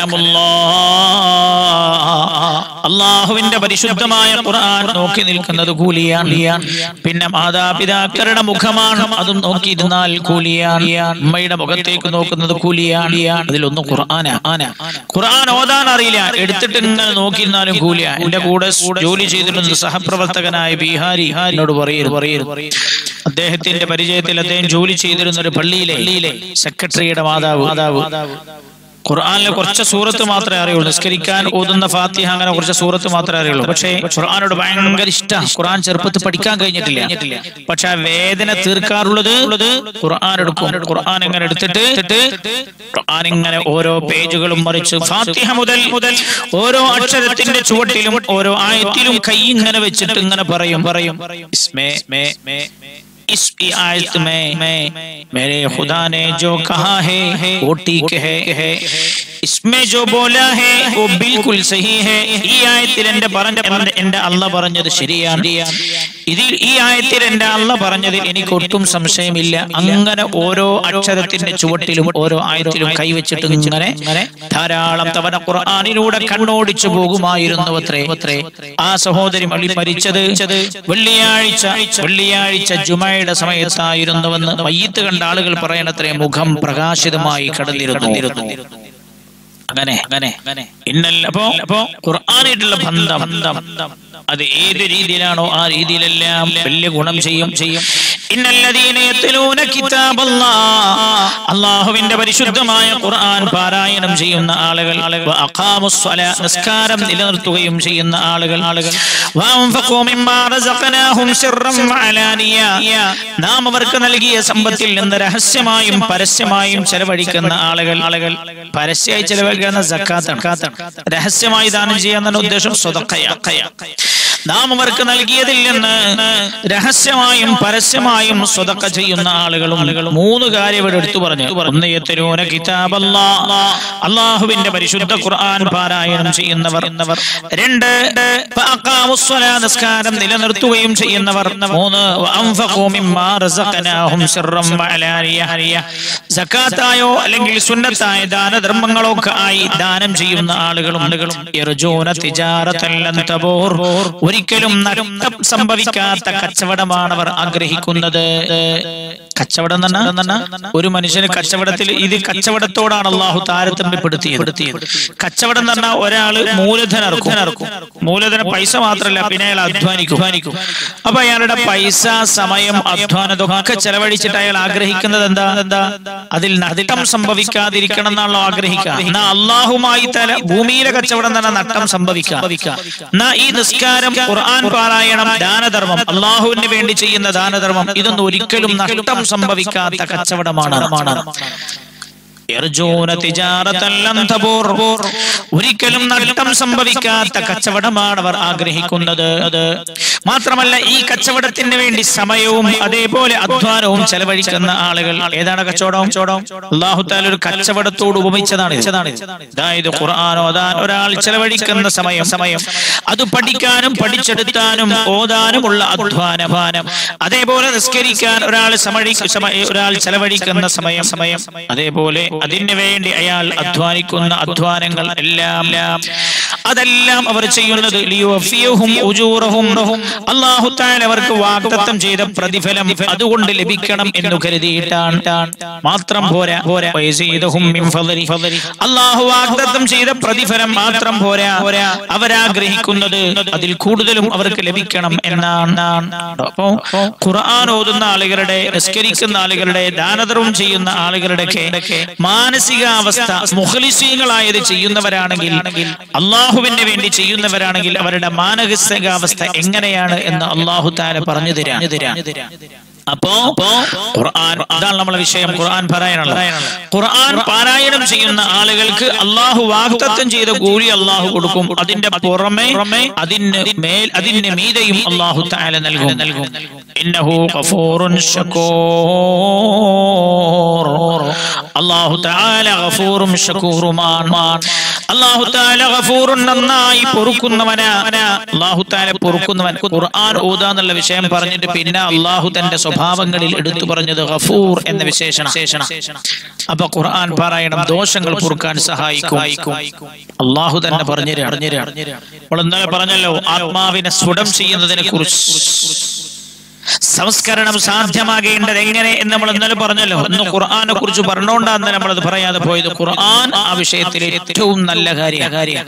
അല്ലാഹുവിന്റെ പരിശുദ്ധമായ ഖുർആൻ നോക്കി നിൽക്കുന്നത് കൂലിയാണ്. പിന്നെ മാതാപിതാക്കളുടെ മുഖമാണ്, അതും നോക്കിയിരുന്നാൽ കൂലിയാണ്. ഉമ്മയുടെ മുഖത്തേക്ക് നോക്കുന്നത് കൂലിയാണ്. അതിലൊന്നും ഖുർആൻ ഓതാൻ അറിയില്ല, എടുത്തിട്ട് ഇങ്ങനെ നോക്കിയിരുന്നാലും കൂലിയ. എന്റെ കൂടെ ജോലി ചെയ്തിരുന്ന സഹപ്രവർത്തകനായ ബീഹാരി എന്നോട് പറയരുത്. അദ്ദേഹത്തിന്റെ പരിചയത്തിൽ അദ്ദേഹം ജോലി ചെയ്തിരുന്ന ഒരു പള്ളിയിലെ സെക്രട്ടറിയുടെ മാതാവ് ഖുർആനിലെ കുറച്ച് സൂറത്ത് മാത്രമേ അറിയുള്ളൂ. നിസ്കരിക്കാൻ ഓതുന്ന ഫാത്തിഹ അങ്ങനെ കുറച്ച് സൂറത്ത് മാത്രമേ അറിയുള്ളൂ. പക്ഷേ ഖുർആനോട് ഭയങ്കര ഇഷ്ടം. ഖുർആൻ ചെറുപ്പത്തിൽ പഠിക്കാൻ കഴിഞ്ഞിട്ടില്ല. പക്ഷെ ആ വേദന തീർക്കാറുള്ളത് ഖുർആൻ എടുക്കും. ഖുർആൻ ഇങ്ങനെ എടുത്തിട്ട് ഖുർആൻ ഇങ്ങനെ ഓരോ പേജുകളും മറിച്ച് ഫാത്തിഹ മുതൽ ഓരോ അക്ഷരത്തിന്റെ ചുവട്ടിലും ഓരോ ആയത്തിലും കൈ ഇങ്ങനെ വെച്ചിട്ട് ഇങ്ങനെ പറയും इस आयत में मेरे खुदा ने जो कहा है वो ठीक है, इसमें जो बोला है वो बिल्कुल सही है. ഈ ആയത്തിൽ എന്റെ അല്ലാഹ് പറഞ്ഞത് ശരിയാണ്. ഇതിൽ ഈ ആയത്തിൽ എന്റെ അല്ലാഹ് പറഞ്ഞതിൽ എനിക്ക് ഒട്ടും സംശയമില്ല. അങ്ങനെ ഓരോ അക്ഷരത്തിന്റെ ചുവട്ടിലും ഓരോ ആയത്തിലും കൈവച്ചിട്ട് ഇങ്ങനെ ധാരാളം തവണ ഖുർആനിലൂടെ കണ്ണോടിച്ചു പോകുമായിരുന്നു അത്രേ. ആ സഹോദരി മരിച്ചത് വെള്ളിയാഴ്ച ജുമയുടെ സമയത്തായിരുന്നുവെന്ന് മയ്യിത്ത് കണ്ട ആളുകൾ പറയണത്രേ. മുഖം പ്രകാശിതമായി കടന്നിരുന്നു. അങ്ങനെ അപ്പോ ഖുർആനായിട്ടുള്ള ബന്ധം അത് ഏത് രീതിയിലാണോ ആ രീതിയിലെല്ലാം വലിയ ഗുണം ചെയ്യും. ഇന്നല്ലദീന യത്ലൂന കിതാബല്ലാഹ്, അല്ലാഹുവിന്റെ പരിശുദ്ധമായ ഖുർആൻ പാരായണം ചെയ്യുന്ന ആളുകൾ, വഅഖാമുസ്സലാത്ത്, നിസ്കാരം നിലനിർത്തുകയും ചെയ്യുന്ന ആളുകൾ, വഅൻഫഖൂ മിമ്മാ റസഖനാഹും സിർറൻ വഅലാനിയ, നാം അവർക്ക് നൽകിയ സമ്പത്തിൽ നിന്ന് രഹസ്യമായും പരസ്യമായും ചെലവഴിക്കുന്ന ആളുകൾ. പരസ്യമായി ചെലവഴിക്കുന്ന സക്കാത്താണ്. രഹസ്യമായി ദാനം ചെയ്യാൻ ഉദ്ദേശം സ്വതഖയാണ്. നാം അവർക്ക് നൽകിയതിൽ നിന്ന് രഹസ്യമായും പരസ്യമായും സ്വതക്ക ചെയ്യുന്ന ആളുകളും 3 കാര്യം ഇവിടെ എടുത്തു പറഞ്ഞു. ഒന്ന് യത്ലൂന കിതാബല്ലാഹ്, അല്ലാഹുവിന്റെ പരിശുദ്ധ ഖുർആൻ പാരായണം ചെയ്യുന്നവർ. 2 ഫഅഖാമുസ്സലാ, നിസ്കാരം നിലനിർത്തുകയും ചെയ്യുന്നവർ. 3 വഅൻഫഖൂ മിമ്മാ റസഖനാഹും സിർറൻ വഅലാനിയ, സകാത്തായോ അല്ലെങ്കിൽ സുന്നത്തായ ദാനധർമ്മങ്ങളോ ആയി ദാനം ചെയ്യുന്ന ആളുകളും. യർജൂന തിജാറതൻ ലൻ തബൂർ, ഒരിക്കലും നഷ്ടം സംഭവിക്കാത്ത കച്ചവടമാണ് അവർ ആഗ്രഹിക്കുന്നത്. കച്ചവടം തന്നെ ഒരു മനുഷ്യന് കച്ചവടത്തിൽ ഇത് കച്ചവടത്തോടാണ് അള്ളാഹു താരതമ്യപ്പെടുത്തിയത്. കച്ചവടം തന്നെ ഒരാള് മൂലധനം ഇറക്കും, മൂലധന പൈസ മാത്രമല്ല പിന്നെ അയാൾ അധ്വാനിക്കും. അപ്പൊ അയാളുടെ പൈസ, സമയം, അധ്വാനതൊക്കെ ചെലവഴിച്ചിട്ട് അയാൾ ആഗ്രഹിക്കുന്നത് എന്താ? അതിൽ നഷ്ടം സംഭവിക്കാതിരിക്കണം എന്നാണല്ലോ ആഗ്രഹിക്കുക. എന്നാ അള്ളാഹുമായി തല ഭൂമിയിലെ കച്ചവടം തന്നെ നഷ്ടം സംഭവിക്കാം. എന്നാ ഈ നിസ്കാരം, ഖുർആൻ പാരായണം, ദാനധർമ്മം, അള്ളാഹുവിന് വേണ്ടി ചെയ്യുന്ന ദാനധർമ്മം, ഇതൊന്നും ഒരിക്കലും നഷ്ടം സംഭവിക്കാത്ത കച്ചവടമാണ്. ഒരിക്കലും നഷ്ടം സംഭവിക്കാത്ത കച്ചവടമാണ് അവർ ആഗ്രഹിക്കുന്നത്. മാത്രമല്ല ഈ കച്ചവടത്തിന് വേണ്ടി സമയവും അതേപോലെ അധ്വാനവും ചെലവഴിക്കുന്ന ആളുകൾ. ഏതാണ് കച്ചവടം? അല്ലാഹു തആല ഒരു കച്ചവടത്തോട് ഉപമിച്ചതാണ്. അതായത് ഖുർആൻ ഓതാൻ ഒരാൾ ചെലവഴിക്കുന്ന സമയം, അത് പഠിക്കാനും പഠിച്ചെടുക്കാനും ഓതാനുമുള്ള അധ്വാനം, അതേപോലെ നിസ്കരിക്കാൻ ഒരാൾ ചെലവഴിക്കുന്ന സമയം, അതേപോലെ അതിനു വേണ്ടി അയാൾ അധ്വാനിക്കുന്ന അധ്വാനങ്ങൾ അതെല്ലാം അവർ ചെയ്യുന്നത് ലിയുവഫിയഹും ഉജൂറഹും, അല്ലാഹു തആല അവർക്ക് വാഗ്ദത്തം ചെയ്ത പ്രതിഫലം അതുകൊണ്ട് ലഭിക്കണം എന്ന് കരുതിയിട്ടാണ്. മാത്രം പോരാ, വയസീദഹും മിൻ ഫളലി, അല്ലാഹു വാഗ്ദത്തം ചെയ്ത പ്രതിഫലം മാത്രം പോരാ, അവരാഗ്രഹിക്കുന്നത് അതിൽ കൂടുതലും അവർക്ക് ലഭിക്കണം എന്നാണ്. അപ്പോ ഖുർആൻ ഓതുന്ന ആളുകളുടെ, നിസ്കരിക്കുന്ന ആളുകളുടെ, ദാനധർമ്മം ചെയ്യുന്ന ആളുകളുടെ മാനസികാവസ്ഥ മുഖ്ലിസീങ്ങളായത് ചെയ്യുന്നവരാണെങ്കിൽ, അള്ളാഹുവിന് വേണ്ടി ചെയ്യുന്നവരാണെങ്കിൽ അവരുടെ മാനസികാവസ്ഥ എങ്ങനെയാണ് എന്ന് അള്ളാഹു തആല പറഞ്ഞു തരാൻ. അപ്പോ ഖുർആൻ, അതാണ് നമ്മളെ വിഷയം. ഖുർആൻ പാരായണം ചെയ്യുന്ന ആളുകൾക്ക് അള്ളാഹു വാഗ്ദത്തം ചെയ്ത കൂലി അള്ളാഹു കൊടുക്കും. അതിന്റെ പുറമെ അതിന് മീതെയും അള്ളാഹു തആല നൽകും. ഇന്നഹു ഗഫൂറുൻ ശകൂർ, അല്ലാഹു തആല ഗഫൂറും ശകൂറുമാണ്. അല്ലാഹു തആല ഗഫൂറുൻ, നന്നായി പൊറുക്കുന്നവനാണ്. അല്ലാഹു തആല പൊറുക്കുന്നവൻ. ഖുർആൻ ഓതാന്നുള്ള വിഷയം പറഞ്ഞിട്ട് പിന്നെ അല്ലാഹു തന്റെ സ്വഭാവങ്ങളിൽ എടുത്തു പറഞ്ഞത് ഗഫൂർ എന്ന വിശേഷണം. അപ്പൊ ഖുർആൻ പാരായണം ദോഷങ്ങൾ പൊറുക്കാൻ സഹായിക്കും. അല്ലാഹു തന്നെ പറഞ്ഞു. നമ്മൾ ഇന്നലെ പറഞ്ഞല്ലോ ആത്മാവിനെ സ്ഫുടം ചെയ്യുന്നതിനെ കുറിച്ച്, സംസ്കരണം സാധ്യമാകേണ്ടത് എങ്ങനെ എന്ന് നമ്മൾ ഇന്നലെ പറഞ്ഞല്ലോ. ഇന്ന് ഖുർആനെ കുറിച്ച് പറഞ്ഞുകൊണ്ടാണ് നമ്മളത് പറയാതെ പോയത്. ഖുർആൻ ആ വിഷയത്തിൽ ഏറ്റവും നല്ല കാര്യം,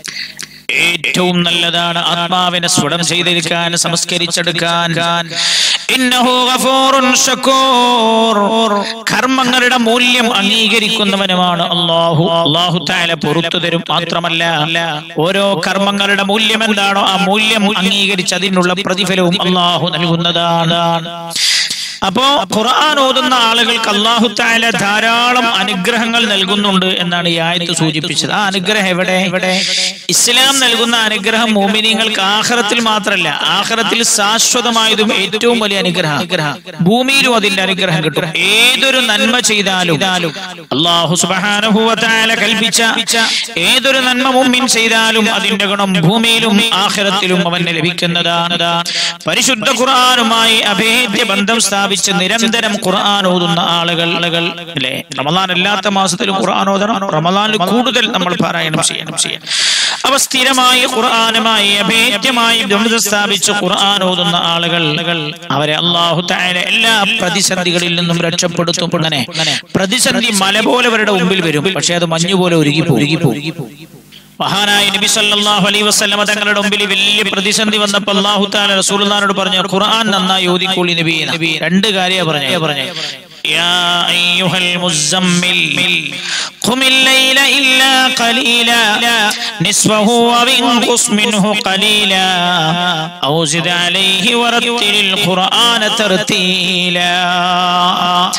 ഏറ്റവും നല്ലതാണ് ആത്മാവിനെ സ്ഫുടം ചെയ്തിരിക്കാൻ, സംസ്കരിച്ചെടുക്കാൻ. ഇന്നഹു ഗഫൂറുൻ ശകൂർ, കർമ്മങ്ങളുടെ മൂല്യം അംഗീകരിക്കുന്നവനുമാണ് അല്ലാഹു. അല്ലാഹു തആല പൊറുത്തു തരും. മാത്രമല്ല ഓരോ കർമ്മങ്ങളുടെ മൂല്യം എന്താണോ ആ മൂല്യം അംഗീകരിച്ച് അതിനുള്ള പ്രതിഫലവും അല്ലാഹു നൽകുന്നതാണ്. അപ്പോ ഖുർആൻ ഓതുന്ന ആളുകൾക്ക് അല്ലാഹു തആല ധാരാളം അനുഗ്രഹങ്ങൾ നൽകുന്നുണ്ട് എന്നാണ് ഈ ആയത്ത് സൂചിപ്പിച്ചത്. ആ അനുഗ്രഹം എവിടെ? ഇസ്ലാം നൽകുന്ന അനുഗ്രഹം മുഅ്മിനീങ്ങൾക്ക് ആഖിറത്തിൽ മാത്രമല്ല, ആഖിറത്തിൽ ശാശ്വതമായതും ഏറ്റവും വലിയ അനുഗ്രഹം. ഭൂമിയിലും അതിന്റെ അനുഗ്രഹം കിട്ടും. ഏതൊരു നന്മ ചെയ്താലും അല്ലാഹു സുബ്ഹാനഹു വ തആല കൽപ്പിച്ച ഏതൊരു നന്മ മുഅ്മിൻ ചെയ്താലും അതിന്റെ ഗുണം ഭൂമിയിലും ആഖിറത്തിലും അവന് ലഭിക്കുന്നതാണ്. പരിശുദ്ധ ഖുർആനുമായി അഭേദ്യ ബന്ധം സ്ഥാപിച്ച് നിരന്തരം ഖുർആൻ ഓതുന്ന ആളുകൾ അല്ലേ, റമളാൻ അല്ലാത്ത മാസത്തിലും ഖുർആൻ ഓതണം, റമളാനിൽ കൂടുതൽ നമ്മൾ പാരായണം ചെയ്യണം. അവ സ്ഥിരമായി ഖുർആനുമായി അഭേദ്യമായി ബന്ധം സ്ഥാപിച്ച് ഖുർആൻ ഓതുന്ന ആളുകൾ അവരെ അല്ലാഹു തആല എല്ലാ പ്രതിസന്ധികളിൽ നിന്നും രക്ഷപ്പെടുത്തും. അങ്ങനെ പ്രതിസന്ധി മല പോലെ അവരുടെ മുമ്പിൽ വരും, പക്ഷെ അത് മഞ്ഞു പോലെ ഉരുകിപ്പോകും. മഹാനായ നബി സല്ലല്ലാഹു അലൈഹി വസല്ലം തങ്ങളുടെ മുമ്പിൽ വലിയ പ്രതിസന്ധി വന്നപ്പോൾ അല്ലാഹു തആല റസൂലുള്ളാഹിനോട് പറഞ്ഞു, ഖുർആൻ നന്നായി ഓതിക്കോളി നബി. രണ്ട് കാര്യമാണ് പറഞ്ഞത്. يا أيها المزمل قم الليل إلا قليلا نصفه أو انقص منه قليلا أو زد عليه ورتل القرآن ترتيلا.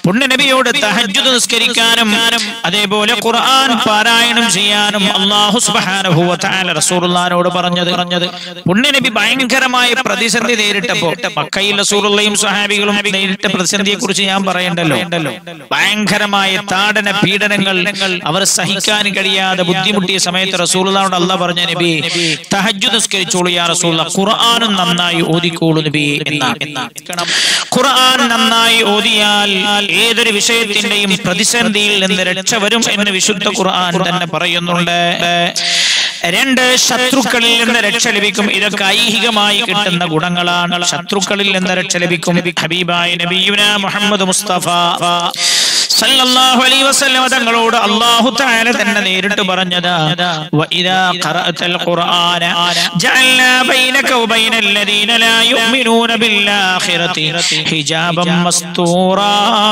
പുണ്യനബിയോട് തഹജ്ജുദ് നിസ്കരിക്കാനും അതേപോലെ ഖുർആൻ പാരായണം ചെയ്യാനും അല്ലാഹു സുബ്ഹാനഹു വ തആല റസൂലുള്ളാഹിനോട് പറഞ്ഞത്. പുണ്യനബി ഭയങ്കരമായ പ്രതിസന്ധി നേരിട്ടപ്പോൾ മക്കയിൽ റസൂലുള്ളാഹിയും സ്വഹാബികളും നേരിട്ട പ്രതിസന്ധിയെ കുറിച്ച് ഞാൻ പറയണ്ടല്ലോ. ഭയങ്കരമായ താടന പീഡനങ്ങൾ അവർ സഹിക്കാൻ കഴിയാതെ ബുദ്ധിമുട്ടിയ സമയത്ത് റസൂലുള്ളാഹിനോട് അല്ലാഹു പറഞ്ഞ നബി തഹജ്ജുദ് നിസ്കരിച്ചോളൂ യാ റസൂലുള്ളാഹ്, ഖുർആനും നന്നായി ഓതിക്കോളൂ നബി എന്നാണ്. ഖുർആൻ നന്നായി ഓതിയാൽ ഏതൊരു വിഷയത്തിന്റെയും പ്രതിസന്ധിയിൽ നിന്ന് രക്ഷ വരും എന്ന് വിശുദ്ധ ഖുർആൻ തന്നെ പറയുന്നുണ്ട്. 2 ശത്രുക്കളിൽ നിന്ന് രക്ഷ ലഭിക്കും. ഇതൊക്കെ ഐഹികമായി കിട്ടുന്ന ഗുണങ്ങളാണ്. ശത്രുക്കളിൽ നിന്ന് രക്ഷ ലഭിക്കും. ഹബീബായ നബിയുനാ മുഹമ്മദ് മുസ്തഫ സല്ലല്ലാഹു അലൈഹി വസല്ലം തങ്ങളോട് അല്ലാഹു തആല തന്നെ നേരിട്ട് പറഞ്ഞതാ, വഇദാ ഖറഅതൽ ഖുർആന ജഅൽനാ ബൈനക വബൈനൽ ലദീന ലാ യുഅ്മിനൂന ബിൽ ആഖിറതി ഹിജാബൻ മസ്തൂറാ.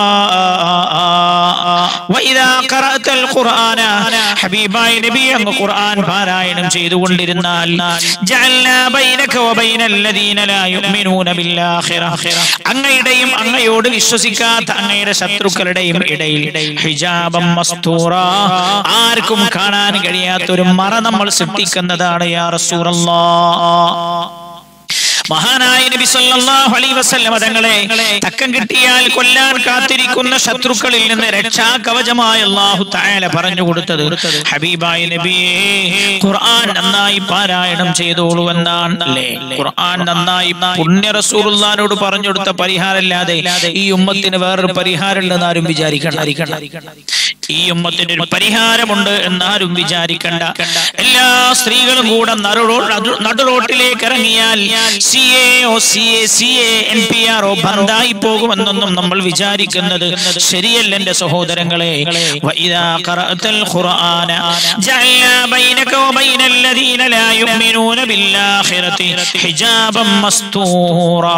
വഇദാ ഖറഅതൽ ഖുർആന, ഹബീബായ നബി അങ്ങ് ഖുർആൻ പാരായണം ചെയ്തുകൊണ്ടിരുന്നാൽ ജഅൽനാ ബൈനക വബൈനൽ ലദീന ലാ യുഅ്മിനൂന ബിൽ ആഖിറ, അങ്ങയുടെയും അങ്ങയോട് വിശ്വസിക്കാത്ത അങ്ങയുടെ ശത്രുക്കളുടെയും ഇടയിൽ ഹിജാബം മസ്തൂറ, ആർക്കും കാണാൻ കഴിയാത്തൊരു മറ നമ്മൾ സൃഷ്ടിക്കുന്നതാണ് യാ റസൂലല്ലാഹ്. മഹാനായ നബി സല്ലല്ലാഹു അലൈഹി വസല്ലം തങ്ങളെ തക്കം കിട്ടിയാൽ കൊല്ലാൻ കാത്തിരിക്കുന്ന ശത്രുക്കളിൽ നിന്ന് രക്ഷാ കവചമായി അല്ലാഹു തആല പറഞ്ഞു കൊടുത്തത് ഹബീബായ നബിയെ ഖുർആൻ നന്നായി പാരായണം ചെയ്തോളൂ എന്നാണ്. അല്ലേ, ഖുർആൻ നന്നായി പുണ്യ റസൂലുള്ളാഹിനോട് പറഞ്ഞു കൊടുത്ത പരിഹാരമല്ലാതെ ഈ ഉമ്മത്തിന് വേറൊരു പരിഹാരമുണ്ടെന്ന് ആരും വിചാരിക്കണ്ട. ഈ ഉമ്മത്തിന് ഒരു പരിഹാരമുണ്ട് എന്നാരും വിചാരിക്കണ്ട. എല്ലാ സ്ത്രീകളും കൂടെ നടുറോട്ടിലേക്ക് ഇറങ്ങിയാൽ CA ബന്ധായി പോകുമെന്നൊന്നും നമ്മൾ വിചാരിക്കുന്നത് ശരിയല്ല എന്റെ സഹോദരങ്ങളെ. വഇദാ ഖറഅതൽ ഖുർആന ജഅൽനാ ബൈനക വബൈനൽ ലദീന ലാ യുഅ്മിനൂന ബിൽ ആഖിറതി ഹിജാബൻ മസ്തൂറാ.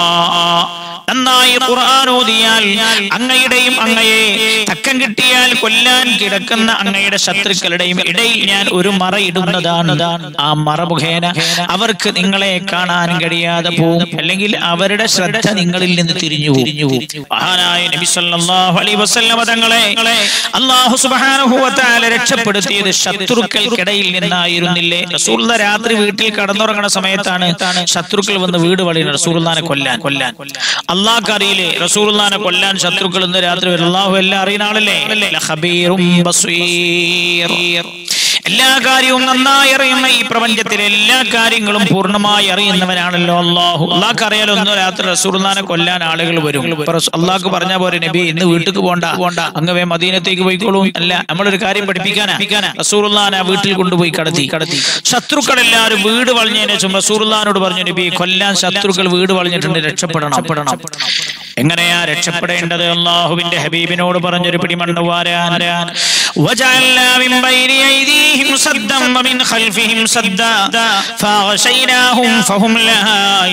നന്നായി ഖുർആൻ ഓതിയാൽ അങ്ങയുടെയും അങ്ങയെ തക്കം കിട്ടിയാൽ കൊല്ലാൻ കിടക്കുന്ന അങ്ങയുടെ ശത്രുക്കളുടെയും ഇടയിൽ ഞാൻ ഒരു മറ ഇടുന്നതാണ്. ആ മറ മുഖേന അവർക്ക് നിങ്ങളെ കാണാൻ കഴിയാതെ പോകും, അല്ലെങ്കിൽ അവരുടെ ശ്രദ്ധ നിങ്ങളിൽ നിന്ന് തിരിഞ്ഞു പോകും. മഹാനായ നബി സല്ലല്ലാഹു അലൈഹി വസല്ലം തങ്ങളെ അല്ലാഹു സുബ്ഹാനഹു വ തആല രക്ഷപ്പെടുത്തിയത് ശത്രുക്കൾക്കിടയിൽ നിന്നായിരുന്നില്ലേ? റസൂലുള്ളാഹി രാത്രി വീട്ടിൽ കടന്നുറങ്ങുന്ന സമയത്താണ് ശത്രുക്കൾ വന്ന് വീട് വളയുന്നത് റസൂലുള്ളാഹിനെ കൊല്ലാൻ. അള്ളാഹ്ക്ക് അറിയില്ലേ റസൂലുള്ളാഹിനെ കൊല്ലാൻ ശത്രുക്കൾ ഇന്ന് രാത്രി വരും? അല്ലാഹു എല്ലാം അറിയുന്ന ആളല്ലേ? ഖബീറും ബസീർ. എല്ലാ കാര്യവും നന്നായി അറിയുന്ന ഈ പ്രപഞ്ചത്തിലെ എല്ലാ കാര്യങ്ങളും പൂർണ്ണമായി അറിയുന്നവനാണല്ലോ അല്ലാഹു. അള്ളാഹ്ക്ക് അറിയാലോ ഒന്നോ രാത്രി റസൂലുള്ളാഹിനെ കൊല്ലാൻ ആളുകൾ വരും. അള്ളാഹ്ക്ക് പറഞ്ഞ പോലെ നബി ഇന്ന് വീട്ടിലേക്ക് പോണ്ട, അങ്ങ് മദീനത്തേക്ക് പോയിക്കോളൂ. അല്ല, നമ്മളൊരു കാര്യം പഠിപ്പിക്കാനാ റസൂലുള്ളാഹിനെ വീട്ടിൽ കൊണ്ടുപോയി കടത്തി. ശത്രുക്കൾ എല്ലാവരും വീട് വളഞ്ഞതിന് ശേഷം റസൂലുള്ളാഹിനോട് പറഞ്ഞു, നബി കൊല്ലാൻ ശത്രുക്കൾ വീട് വളഞ്ഞിട്ടുണ്ട്, രക്ഷപ്പെടണം. എങ്ങനെയാ രക്ഷപ്പെടേണ്ടത്? അല്ലാഹുവിന്റെ ഹബീബിനോട് പറഞ്ഞൊരു പിടിമണ്ണ് വാരാൻ. വജഅൽനാ മിൻ ബൈനി ഐദീഹിം സദ്ദൻ വമിൻ ഖൽഫിഹിം സദ്ദാ ഫഅഗ്ശൈനാഹും ഫഹും ലഹാ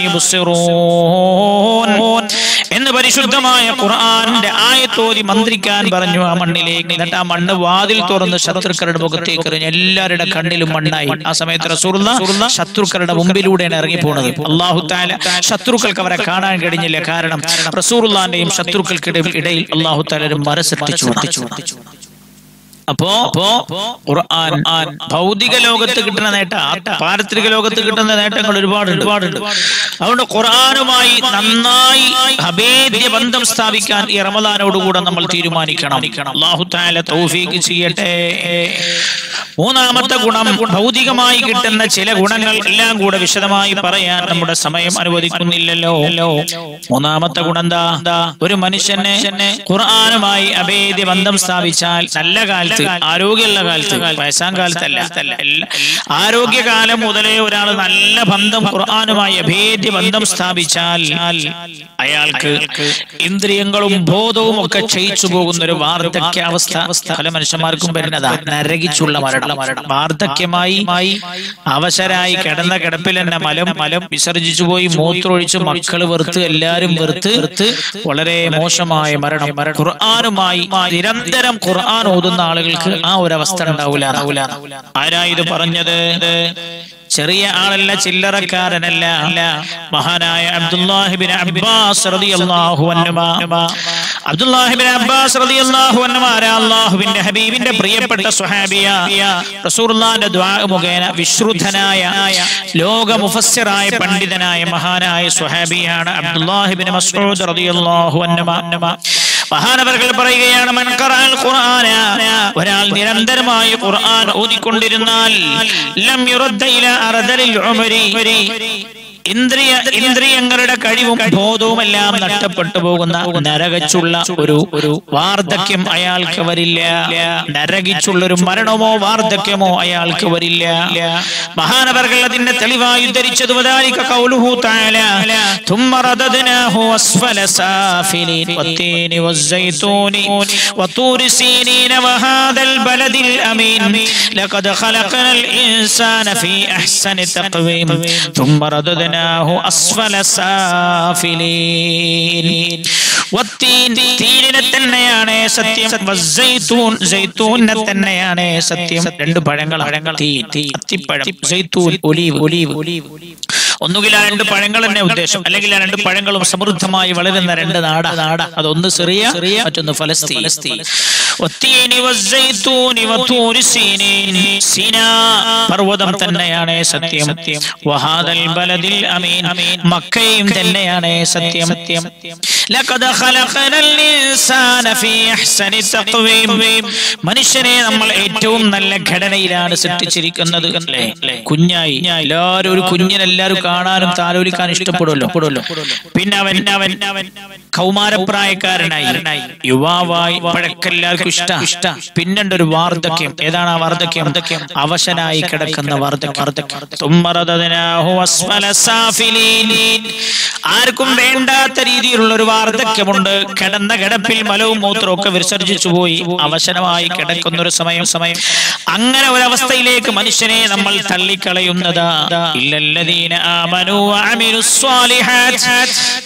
യുബ്സിറൂൻ എന്ന് പരിശുദ്ധമായ ഖുർആന്റെ ആയത്തോതി മന്ത്രിക്കാൻ പറഞ്ഞു ആ മണ്ണിലേക്ക്. എന്നിട്ട് ആ മണ്ണ് വാതിൽ തുറന്ന് ശത്രുക്കളുടെ മുഖത്തേക്ക് എറിഞ്ഞു. എല്ലാവരുടെ കണ്ണിലും മണ്ണായി. ആ സമയത്ത് റസൂലുള്ളാഹി ശത്രുക്കളുടെ മുമ്പിലൂടെയാണ് ഇറങ്ങിപ്പോണത്. അല്ലാഹു തആല ശത്രുക്കൾക്ക് അവരെ കാണാൻ കഴിഞ്ഞില്ല. കാരണം റസൂലുള്ളാഹിന്റെയും ശത്രുക്കൾക്കിടയിൽ അല്ലാഹു തആല ഒരു മറ സൃഷ്ടിച്ചു. അപ്പോ ഖുർആൻ ഭൗതിക ലോകത്ത് കിട്ടുന്ന നേട്ടം, പാരത്രിക ലോകത്ത് കിട്ടുന്ന നേട്ടങ്ങൾ ഒരുപാടുണ്ട്. അതുകൊണ്ട് ഖുർആനുമായി നന്നായി അഭേദ്യ ബന്ധം സ്ഥാപിക്കാൻ ഈ റമദാനോടുകൂടെ നമ്മൾ തീരുമാനിക്കണം. അല്ലാഹു തആല തൗഫീഖ് ചെയ്യട്ടെ. മൂന്നാമത്തെ ഗുണം, ഭൗതികമായി കിട്ടുന്ന ചില ഗുണങ്ങൾ എല്ലാം കൂടെ വിശദമായി പറയാൻ നമ്മുടെ സമയം അനുവദിക്കുന്നില്ലല്ലോ. മൂന്നാമത്തെ ഗുണം എന്താ? ഒരു മനുഷ്യനെ ഖുർആനുമായി അഭേദ്യ ബന്ധം സ്ഥാപിച്ചാൽ നല്ല കാലത്ത്, ആരോഗ്യമുള്ള കാലത്ത്, വയസ്സാം കാലത്തല്ല, ആരോഗ്യകാലം മുതലേ ഒരാൾ നല്ല ബന്ധം ഖുർആനുമായി അഭേദ്യ ബന്ധം സ്ഥാപിച്ചാൽ അയാൾക്ക് ഇന്ദ്രിയങ്ങളും ബോധവും ഒക്കെ ക്ഷയിച്ചു പോകുന്ന ഒരു വാർദ്ധക്യാവസ്ഥ പല മനുഷ്യന്മാർക്കും വരുന്നതാണ്. നരകിച്ചുള്ള മരണം. വാർദ്ധക്യമായി അവശരായി കിടന്ന കിടപ്പിൽ തന്നെ മലം വിസർജിച്ചു പോയി, മൂത്രമൊഴിച്ച് മക്കള് വെറുത്ത്, എല്ലാരും വെറുത്ത് വളരെ മോശമായ മരണം. ഖുർആനുമായി നിരന്തരം ഖുർആൻ ഓതുന്ന ആളുകൾക്ക് ആ ഒരു അവസ്ഥ ഉണ്ടാവൂല. ആരാ ഇത് പറഞ്ഞത്? ചെറിയ ആളല്ല, ചില്ലറക്കാരനല്ല. മഹാനായ അബ്ദുല്ലാഹി ഇബ്നു അബ്ബാസ് റളിയല്ലാഹു അൻഹുമാ. അബ്ദുല്ലാഹി ഇബ്നു അബ്ബാസ് റളിയല്ലാഹു അൻഹുമാ അല്ലാഹുവിന്റെ ഹബീബിന്റെ പ്രിയപ്പെട്ട സ്വഹാബിയ, റസൂലുള്ളാഹിന്റെ ദുആ മുഖേന വിശ്രുതനായ ലോക മുഫസ്സിറായ പണ്ഡിതനായ മഹാനായ സ്വഹാബിയാണ് അബ്ദുല്ലാഹി ഇബ്നു മസ്ഊദ് റളിയല്ലാഹു അൻഹുമാ. മഹാനവർകൾ പറയുകയാണ്, മൻ ഖറഅൽ ഖുർആന, ഒരാൾ നിരന്തരമായി ഖുർആൻ ഓതിക്കൊണ്ടിരുന്നാൽ ലം യുറദ്ദ ഇലാ അർദലിൽ ഉമരി, ഇന്ദ്രിയങ്ങളുടെ കഴിവും ബോധവും എല്ലാം നഷ്ടപ്പെട്ടു പോകുന്ന നരകിച്ചുള്ള ഒരു വാർദ്ധക്യം അയാൾക്ക് വരില്ല. നരകിച്ചുള്ളൊരു മരണമോ വാർദ്ധക്യമോ അയാൾക്ക് വരില്ല. മഹാനവർകൾ അതിന്റെ തെളിവായി ഉദ്ധരിച്ചത് വദാലിക ഖൗലുഹു തആല തുമ്മ റദദ്നാഹു അസ്ഫല സാഫിലീൻ വത്തീനി വസ്സൈതൂനി വതൂരി സീനീന വഹാദൽ ബലദിൽ അമീൻ ലഖദ് ഖലഖനൽ ഇൻസാന ഫീ അഹ്സനി തഖ്വീം തുമ്മ റദദ്നാഹു അസ്ഫല സാഫിലീൻ. തീരിനെ തന്നെയാണ് സത്യം, സൈത്തൂനെ തന്നെയാണ് സത്യം. രണ്ട് പഴങ്ങൾ, അത്തിപ്പഴം, സൈത്തൂൻ, ഒലീവ്. ഒന്നുകിൽ ആ രണ്ട് പഴങ്ങൾ തന്നെ ഉദ്ദേശം, അല്ലെങ്കിൽ ആ രണ്ട് പഴങ്ങളും സമൃദ്ധമായി വളരുന്ന രണ്ട് നാട. അതൊന്ന് സിറിയ, മറ്റൊന്ന് ഫലസ്തീൻ. സീനാ പർവ്വതം തന്നെയാണ് സത്യം. വഹാദൽ ബലദിൽ അമീൻ, മക്കയും തന്നെയാണ് സത്യം. ലഖദ് ഖലഖനൽ ഇൻസാന ഫീ അഹ്സനി തഖ്വീം, മനുഷ്യനെ നമ്മൾ ഏറ്റവും നല്ല ഘടനയിലാണ് സൃഷ്ടിച്ചിരിക്കുന്നത്. കുഞ്ഞായി എല്ലാവരും, ഒരു കുഞ്ഞിനെല്ലാവരും കാണാനും താലോലിക്കാൻ ഇഷ്ടപ്പെടുമല്ലോ. പിന്നെ അവൻ കൗമാരപ്രായക്കാരനായി, യുവാവായി, പഴക്കെല്ലാവർക്കും ഇഷ്ട. പിന്നീട് ഒരു വാർദ്ധക്യം. ഏതാണ് ആ വാർദ്ധക്യം? അവശനായി കിടക്കുന്ന വാർദ്ധക്യം. ആർക്കും വേണ്ടാത്ത രീതിയിലുള്ള ഒരു വാർദ്ധക്യമുണ്ട്. കിടന്ന കിടപ്പിൽ മലവും മൂത്രവും ഒക്കെ വിസർജിച്ചു പോയി അവശനമായി കിടക്കുന്ന ഒരു സമയം. അങ്ങനെ ഒരവസ്ഥയിലേക്ക് മനുഷ്യനെ നമ്മൾ തള്ളിക്കളയുന്നതാ. ഇല്ലല്ലദീന ആമനൂ വഅമിലുസ് സ്വാലിഹാത്ത്,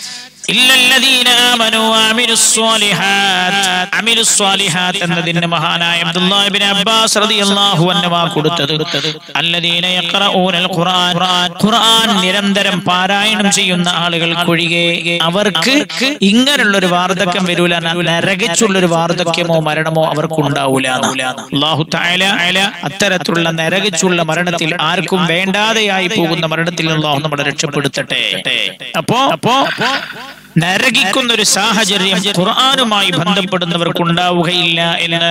എന്നതിന് മഹാനായ അബ്ദുല്ലാഹി ഇബ്നു അബ്ബാസ് റളിയല്ലാഹു അൻഹു കൊടുത്തത് അല്ലദീന യഖറഊനൽ ഖുർആൻ നിരന്തരം പാരായണം ചെയ്യുന്ന ആളുകൾക്കൊഴികെ അവർക്ക് ഇങ്ങനെയുള്ള ഒരു വാർദ്ധക്യം വരൂല. നരകിച്ചുള്ള ഒരു വാർദ്ധക്യമോ മരണമോ അവർക്ക് ഉണ്ടാവൂല. അല്ലാഹു തആല അത്തരത്തിലുള്ള നരകിച്ചുള്ള മരണത്തിൽ, ആർക്കും വേണ്ടാതെയായി പോകുന്ന മരണത്തിൽ അല്ലാഹു നമ്മളെ രക്ഷപ്പെടുത്തട്ടെ. അപ്പോ നരകിക്കുന്ന ഒരു സാഹചര്യം ഖുർആനുമായി ബന്ധപ്പെടുന്നവർക്കുണ്ടാവുകയില്ല എന്ന്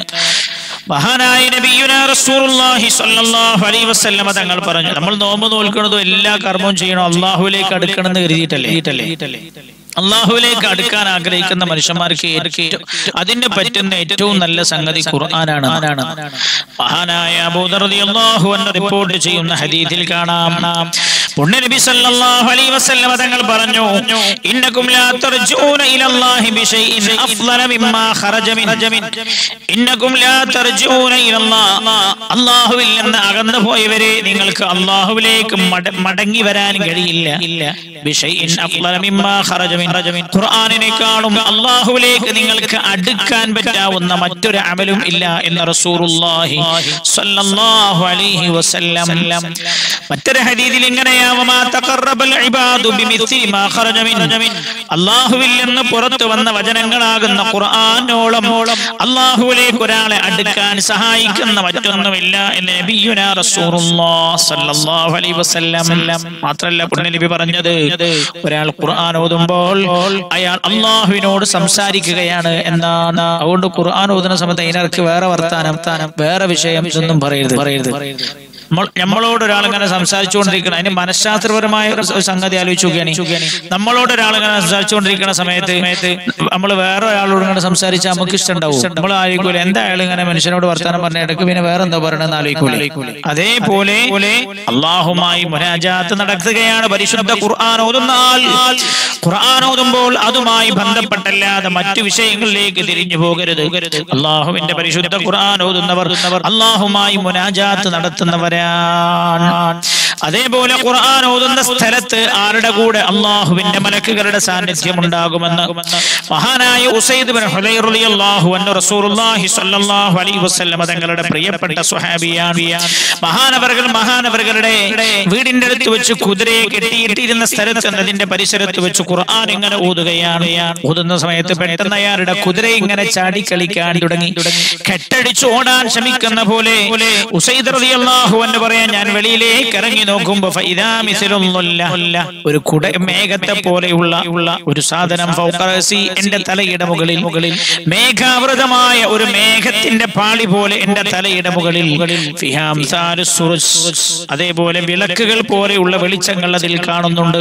മഹാനായ നബിയുനാ റസൂലുള്ളാഹി സ്വല്ലല്ലാഹു അലൈഹി വസല്ലം തങ്ങൾ പറഞ്ഞു. നമ്മൾ നോമ്പ് നോൽക്കുന്നതും എല്ലാ കർമ്മവും ചെയ്യണം അല്ലാഹുവിലേക്ക് അടുക്കണം എന്ന് കരുതിയിട്ടല്ലേ. അല്ലാഹുവിലേക്ക് അടുക്കാൻ ആഗ്രഹിക്കുന്ന മനുഷ്യന്മാർക്ക് അതിന് പറ്റുന്ന ഏറ്റവും നല്ല സംഗതി ഖുർആനാണ്. മഹാനായ അബൂ ദർ റളിയല്ലാഹു അൻഹു റിപ്പോർട്ട് ചെയ്യുന്ന ഹദീസിൽ കാണാം, പുണ്യനബി സല്ലല്ലാഹു അലൈഹി വസല്ലം തങ്ങൾ പറഞ്ഞു, ഇന്നകും ലാ തർജൂന ഇലല്ലാഹി ബിശൈഇൻ അഫ്ളല മിമ്മാ ഖറജ മിൻ. ഇന്നകും ലാ തർജൂന ഇലല്ലാഹ്, അല്ലാഹുവിൽ നിന്ന് അകന്നു പോയവരെ നിങ്ങൾക്ക് അല്ലാഹുവിലേക്ക് മടങ്ങി വരാൻ കഴിയില്ല. ബിശൈഇൻ അഫ്ളല മിമ്മാ ഖറജ മിൻ. ഖുർആനിനെക്കാളും അല്ലാഹുവിലേക്ക് നിങ്ങൾക്ക് അടുക്കാൻ പറ്റാവുന്ന മറ്റൊരു അമലും ഇല്ല എന്ന് റസൂലുള്ളാഹി സ്വല്ലല്ലാഹു അലൈഹി വസല്ലം. മറ്റൊരു ഹദീസിൽ ഇങ്ങനെയാ, വമാ തഖറബൽ ഇബാദു ബിമിസ്ലി മാ ഖറജ മിൻ. അല്ലാഹുവിൽ നിന്ന് പുറത്തു വന്ന വചനങ്ങളാകുന്ന ഖുർആനോളം അല്ലാഹുവിലേക്ക് ഒരാളെ അടുക്കാൻ സഹായിക്കുന്ന മറ്റൊന്നുമില്ല എന്ന് നബിയുനാ റസൂലുള്ളാഹി സ്വല്ലല്ലാഹു അലൈഹി വസല്ലം. മാത്രല്ല പുണ്യനബി പറഞ്ഞത്, ഒരാൾ ഖുർആൻ ഓതുമ്പോൾ അയാൾ അല്ലാഹുവിനോട് സംസാരിക്കുകയാണ് എന്നാണ്. അതുകൊണ്ട് ഖുർആൻ ഓതുന്ന സമയത്ത് അതിനർക്ക് വേറെ വർത്താനം, വേറെ വിഷയം ഇതൊന്നും പറയരുത്. നമ്മളോട് ഒരാളിങ്ങനെ സംസാരിച്ചുകൊണ്ടിരിക്കണം, അതിന് മനഃശാസ്ത്രപരമായ ഒരു സംഗതി ആലോചിച്ച് നോക്കുകയാണ്. നമ്മളോട് ഒരാളിങ്ങനെ സംസാരിച്ചുകൊണ്ടിരിക്കുന്ന സമയത്ത് നമ്മൾ വേറെ ഒരാളോട് ഇങ്ങനെ സംസാരിച്ചാൽ നമുക്ക് ഇഷ്ടം ഉണ്ടാവും. നമ്മൾ ആലോചിക്കൂല, എന്താ അയാൾ ഇങ്ങനെ മനുഷ്യനോട് വർത്താനം പറഞ്ഞ ഇടയ്ക്ക് പിന്നെ വേറെ എന്താ പറയണെന്ന് ആലോചിക്കൂല. അതേപോലെ അല്ലാഹുമായി മുനാജാത്ത് നടത്തുകയാണ്. പരിശുദ്ധ ഖുർആൻ ഓതുന്ന ആൾ ഖുർആൻ ഓതുമ്പോൾ അതുമായി ബന്ധപ്പെട്ടല്ലാതെ മറ്റു വിഷയങ്ങളിലേക്ക് തിരിഞ്ഞു പോകരുത്. അല്ലാഹുവിന്റെ പരിശുദ്ധ ഖുർആൻ ഓതുന്നവർ അല്ലാഹുമായി മുനാജാത്ത് നടത്തുന്നവരാണ്. അതേപോലെ ഖുർആൻ ഓതുന്ന സ്ഥലത്ത് ആരുടെ കൂടെ? അള്ളാഹുവിന്റെ മലക്കുകളുടെ സാന്നിധ്യം ഉണ്ടാകുമെന്ന് മഹാനായ ഉസൈദ് ബിൻ ഹുദൈർ റളിയല്ലാഹു അൻഹു റസൂലുള്ളാഹി സ്വല്ലല്ലാഹു അലൈഹി വസല്ലം തങ്ങളുടെ പ്രിയപ്പെട്ട സ്വഹാബിയാണ്. മഹാനവറുകളുടെ വീടിന്റെ അടുത്ത് വെച്ച് കുതിരയെ കെട്ടിയിട്ടിരുന്ന സ്ഥലത്ത് അതിന്റെ പരിസരത്ത് വെച്ച് ഖുർആൻ ഇങ്ങനെ ഓതുകയാണ്. ഓതുന്ന സമയത്ത് പെട്ടെന്ന് അയാളുടെ കുതിര ഇങ്ങനെ ചാടി കളിക്കാൻ തുടങ്ങി. കെട്ടടിച്ച് ഓടാൻ ശ്രമിക്കുന്ന പോലെ ഉസൈദ് റളിയല്ലാഹു അൻഹു പറയാൻ, ഞാൻ വെളിയിലേക്ക് ഇറങ്ങി നോക്കുമ്പോ ഫഇദാ മിസ്ലുൽ ഒരു കുട മേഘത്തെ പോലെയുള്ള ഒരു സാധനം ഫൗഖറസി എന്റെ തലയുടെ മുകളിൽ മേഘാവൃതമായ ഒരു മേഘത്തിന്റെ പാളി പോലെ എന്റെ തലയുടെ മുകളിൽ ഫിഹാം സാലുസ് സുറുജ് അതേപോലെ വിളക്കുകൾ പോലെയുള്ള വെളിച്ചങ്ങൾ അതിൽ കാണുന്നുണ്ട്.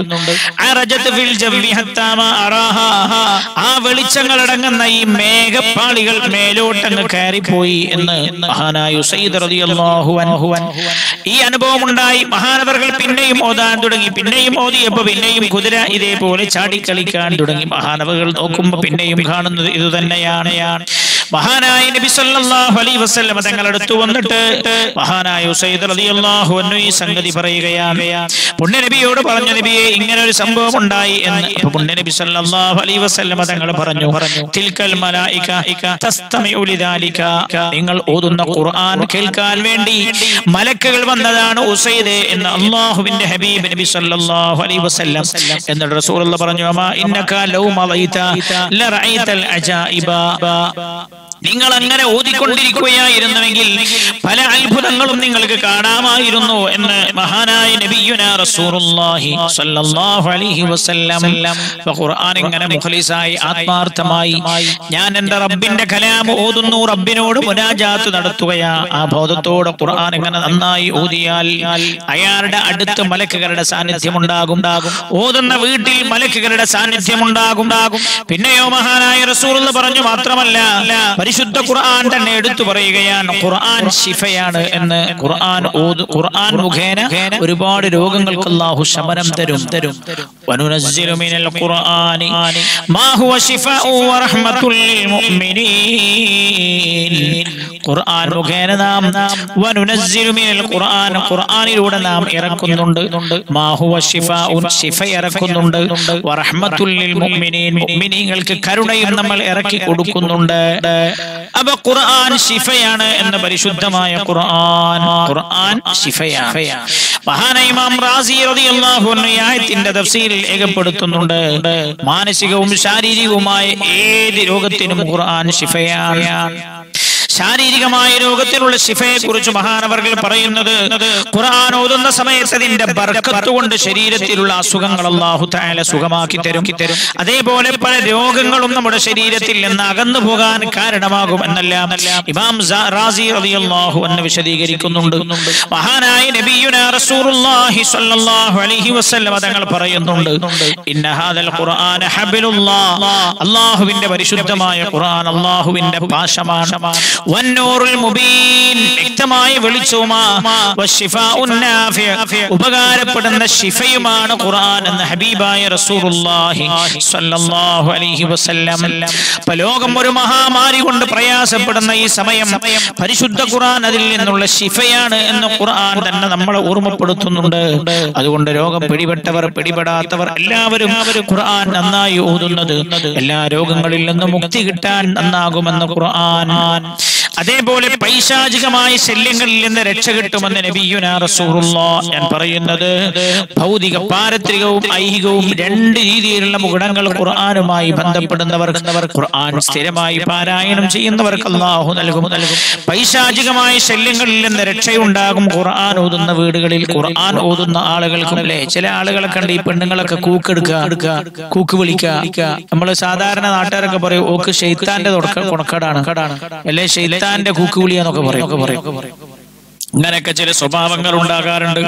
ആ വെളിച്ചങ്ങൾ അടങ്ങുന്ന ഈ മേഘപ്പാളികൾ മേലോട്ടങ്ങ് കയറിപ്പോയി എന്ന് മഹാനായ ഉസൈദ് റളിയല്ലാഹു അൻഹു ഈ അനുഭവം ഉണ്ടായി. മഹാനവറുകൾ പിന്നെയും ഓതാൻ തുടങ്ങി. പിന്നെയും ഓതിയപ്പോ പിന്നെയും കുതിര ഇതേപോലെ ചാടിക്കളിക്കാൻ തുടങ്ങി. മഹാനവറുകൾ നോക്കുമ്പോ പിന്നെയും കാണുന്നത് ഇത് തന്നെയാണ്. മഹാനായ നബി സല്ലല്ലാഹു അലൈഹി വസല്ലം തങ്ങളുടെ അടുത്ത് വന്നിട്ട് മഹാനായ ഉസൈദ് റളിയല്ലാഹു അൻഹു ഈ സംഗതി പറയുകയാണ്. പുണ്യ നബിയോട് പറഞ്ഞു, നബിയെ ഇങ്ങനെ ഒരു സംഭവം ഉണ്ടായി എന്ന്. അപ്പോൾ പുണ്യ നബി സല്ലല്ലാഹു അലൈഹി വസല്ലം തങ്ങൾ പറഞ്ഞു, തിൽക്കൽ മലായിക തസ്തമിഉ ലിദാലിക, നിങ്ങൾ ഓതുന്ന ഖുർആൻ കേൾക്കാൻ വേണ്ടി മലക്കുകൾ വന്നതാണ് ഉസൈദ് എന്ന് അല്ലാഹുവിന്റെ ഹബീബ് നബി സല്ലല്ലാഹു അലൈഹി വസല്ലം. എന്നിട്ട് റസൂലുള്ളാഹി പറഞ്ഞു, അമാ ഇന്നക ലൗ മളൈത ലറഅയ്തൽ അജായിബ, നിങ്ങൾ അങ്ങനെ ഓതിക്കൊണ്ടിരിക്കുകയായിരുന്നുവെങ്കിൽ പല അത്ഭുതങ്ങളും നിങ്ങൾക്ക് കാണാമായിരുന്നു എന്ന് മഹാനായ നബിയുനാ റസൂലുള്ളാഹി സ്വല്ലല്ലാഹു അലൈഹി വസല്ലം. ഖുർആൻ ഇങ്ങനെ മുഖ്ലിസായി ആത്മാർത്ഥമായി ഞാൻ എൻ്റെ റബ്ബിന്റെ കലാം ഓതുന്നു, റബ്ബിനോട് മുനാജാത്ത് നടത്തുകയാ, ആ ബോധത്തോടെ ഖുർആൻ ഇങ്ങനെ നന്നായി ഓതിയാൽ അയാളുടെ അടുത്ത് മലക്കുകളുടെ സാന്നിധ്യം ഉണ്ടാകും. ഓതുന്ന വീട്ടിൽ മലക്കുകളുടെ സാന്നിധ്യം ഉണ്ടാകും. പിന്നെയോ മഹാനായ റസൂലുള്ളാഹി പറഞ്ഞു, മാത്രമല്ല പരിശുദ്ധ ഖുർആൻ തന്നെ എടുത്തു പറയുകയാണ്, ഖുർആൻ ശിഫയാണ് എന്ന്. ഖുർആൻ മുഖേന ഒരുപാട് രോഗങ്ങൾക്ക് അല്ലാഹു ശമനം തരും. വനുനസ്സിലു മിനൽ ഖുർആനി മാ ഹുവ ശിഫാഉ വറഹ്മത്തുൽ ലിൽ മുഅ്മിനീൻ. ഖുർആൻ മുഖേന നാം വനുനസ്സിലു മിനൽ ഖുർആൻ, ഖുർആനിലൂടെ നാം ഇറക്കുന്നുണ്ട്. മാ ഹുവ ശിഫാഉ, ശിഫ ഇറക്കുന്നുണ്ട്. വറഹ്മത്തുൽ ലിൽ മുഅ്മിനീൻ, മുഅ്മിനീങ്ങൾക്ക് കരുണയും നമ്മൾ ഇറക്കി കൊടുക്കുന്നുണ്ട്. അപ്പൊ ഖുർആൻ ശിഫയാണ് എന്ന പരിശുദ്ധമായ ഖുർആൻ ശിഫയാണ്. മഹാനായ ഇമാം റാസി റളിയല്ലാഹു അൻഹു ആയത്തിന്റെ തഫ്സീറിൽ രേഖപ്പെടുത്തുന്നുണ്ട്, മാനസികവും ശാരീരികവുമായ ഏത് രോഗത്തിനും ഖുർആൻ ശിഫയാണ്. ശാരീരികമായ രോഗത്തിനുള്ള ശിഫയെ കുറിച്ച് മഹാനവർകൾ പറയുന്നത്, ഖുർആൻ ഓതുന്ന സമയത്ത് അതിന്റെ ബർക്കത്ത് കൊണ്ട് ശരീരത്തിലുള്ള അസുഖങ്ങൾ അല്ലാഹു തആല സുഖമാക്കി തരും. അതേപോലെ പല രോഗങ്ങളും നമ്മുടെ ശരീരത്തിൽ നിന്ന് അകന്നു പോകാൻ കാരണമാകും എന്നെല്ലാം ഇമാം റാസി റളിയല്ലാഹു അൻഹു വിശദീകരിക്കുന്നുണ്ട്. മഹാനായ നബിയുനാ റസൂലുള്ളാഹി സ്വല്ലല്ലാഹു അലൈഹി വസല്ലം തങ്ങൾ പറയുന്നുണ്ട്, ഇന്ന ഹാദൽ ഖുർആന ഹബ്ലുല്ലാഹ്, അല്ലാഹുവിന്റെ പരിശുദ്ധമായ ഖുർആൻ അല്ലാഹുവിന്റെ പാശമാണ്. വന്നൂറുൽ മുബീൻ, വ്യക്തമായ വെളിച്ചവുമാണ്. വശിഫാഉൻ നാഫി, ഉപകാരപ്പെടുന്ന ശിഫയുമാണ് ഖുർആൻ എന്ന് ഹബീബായ റസൂലുള്ളാഹി സ്വല്ലല്ലാഹു അലൈഹി വസല്ലം. ലോകം ഒരു മഹാമാരി കൊണ്ട് പ്രയാസപ്പെടുന്ന ഈ സമയം പരിശുദ്ധ ഖുർആൻ അതിൽ നിന്നുള്ള ശിഫയാണ് എന്ന് ഖുർആൻ തന്നെ നമ്മളെ ഓർമ്മപ്പെടുത്തുന്നുണ്ട്. അതുകൊണ്ട് രോഗം പിടിപെട്ടവർ പിടിപെടാത്തവർ എല്ലാവരും ഖുർആൻ നന്നായി ഓതുന്നത് എല്ലാ രോഗങ്ങളിൽ നിന്നും മുക്തി കിട്ടാൻ നന്നാകുമെന്ന് ഖുർആൻ. അതേപോലെ പൈശാചികമായ ശല്യങ്ങളിൽ നിന്ന് രക്ഷ കിട്ടുമെന്ന് നബിയുനാ റസൂലുള്ളാഹി. ഞാൻ പറയുന്നത് ഭൗതിക പാരത്രികവും ഐഹികവും രണ്ട് രീതിയിലുള്ള ഗുണങ്ങൾ ഖുർആനുമായി ബന്ധപ്പെടുന്നവർ, ഖുർആൻ സ്ഥിരമായി പാരായണം ചെയ്യുന്നവർക്ക് അല്ലാഹു നൽകും. പൈശാചികമായ ശല്യങ്ങളിൽ നിന്ന് രക്ഷയുണ്ടാകും ഖുർആൻ ഓതുന്ന വീടുകളിൽ, ഖുർആൻ ഓതുന്ന ആളുകൾക്കും. അല്ലേ, ചില ആളുകളെ കണ്ട് ഈ പെണ്ണുങ്ങളൊക്കെ കൂക്കെടുക്കുക, കൂക്ക് വിളിക്കുക. നമ്മള് സാധാരണ നാട്ടുകാരൊക്കെ പറയും, ഓക്ക് ശൈത്താന്റെ കൊണക്കടാണ്, അല്ലെ ശൈത്താന്റെ കൂക്കുവിളിയാന്നൊക്കെ പറയും. അങ്ങനെയൊക്കെ ചില സ്വഭാവങ്ങൾ ഉണ്ടാകാറുണ്ട്.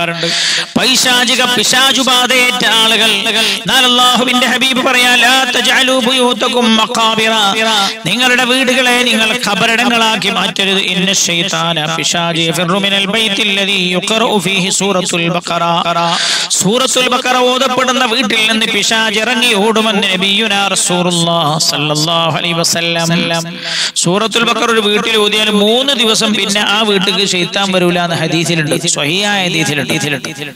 പൈശാചിക പിശാചുബാധയേറ്റ ആളുകൾ, അല്ലാഹുവിന്റെ ഹബീബ് പറയാ, ലാ തജ്അലൂ ബുയൂതകും മഖാബിറ, നിങ്ങളുടെ വീടുകളെ നിങ്ങൾ ഖബറിടങ്ങളാക്കി മാറ്റരുത്. ഇന്ന ശൈത്താന, പിശാച് യഫിറു മിനൽ ബൈത്തിൽ ലദീ യുഖറഉ ഫീഹി സൂറത്തുൽ ബഖറ, സൂറത്തുൽ ബഖറ ഓതപ്പെടുന്ന വീട്ടിൽ നിന്ന് പിശാച് ഇറങ്ങി ഓടുമെന്ന് നബിയുനാ റസൂലുള്ളാഹി സ്വല്ലല്ലാഹു അലൈഹി വസല്ലം. സൂറത്തുൽ ബഖറ ഒരു വീട്ടിൽ ഓതിയാൽ 3 ദിവസം പിന്നെ ആ വീട്ടിലേക്ക് ശൈത്താൻ വരും. ഹദീസിലുണ്ട്, സ്വഹീഹായ ഹദീസിലുണ്ട്.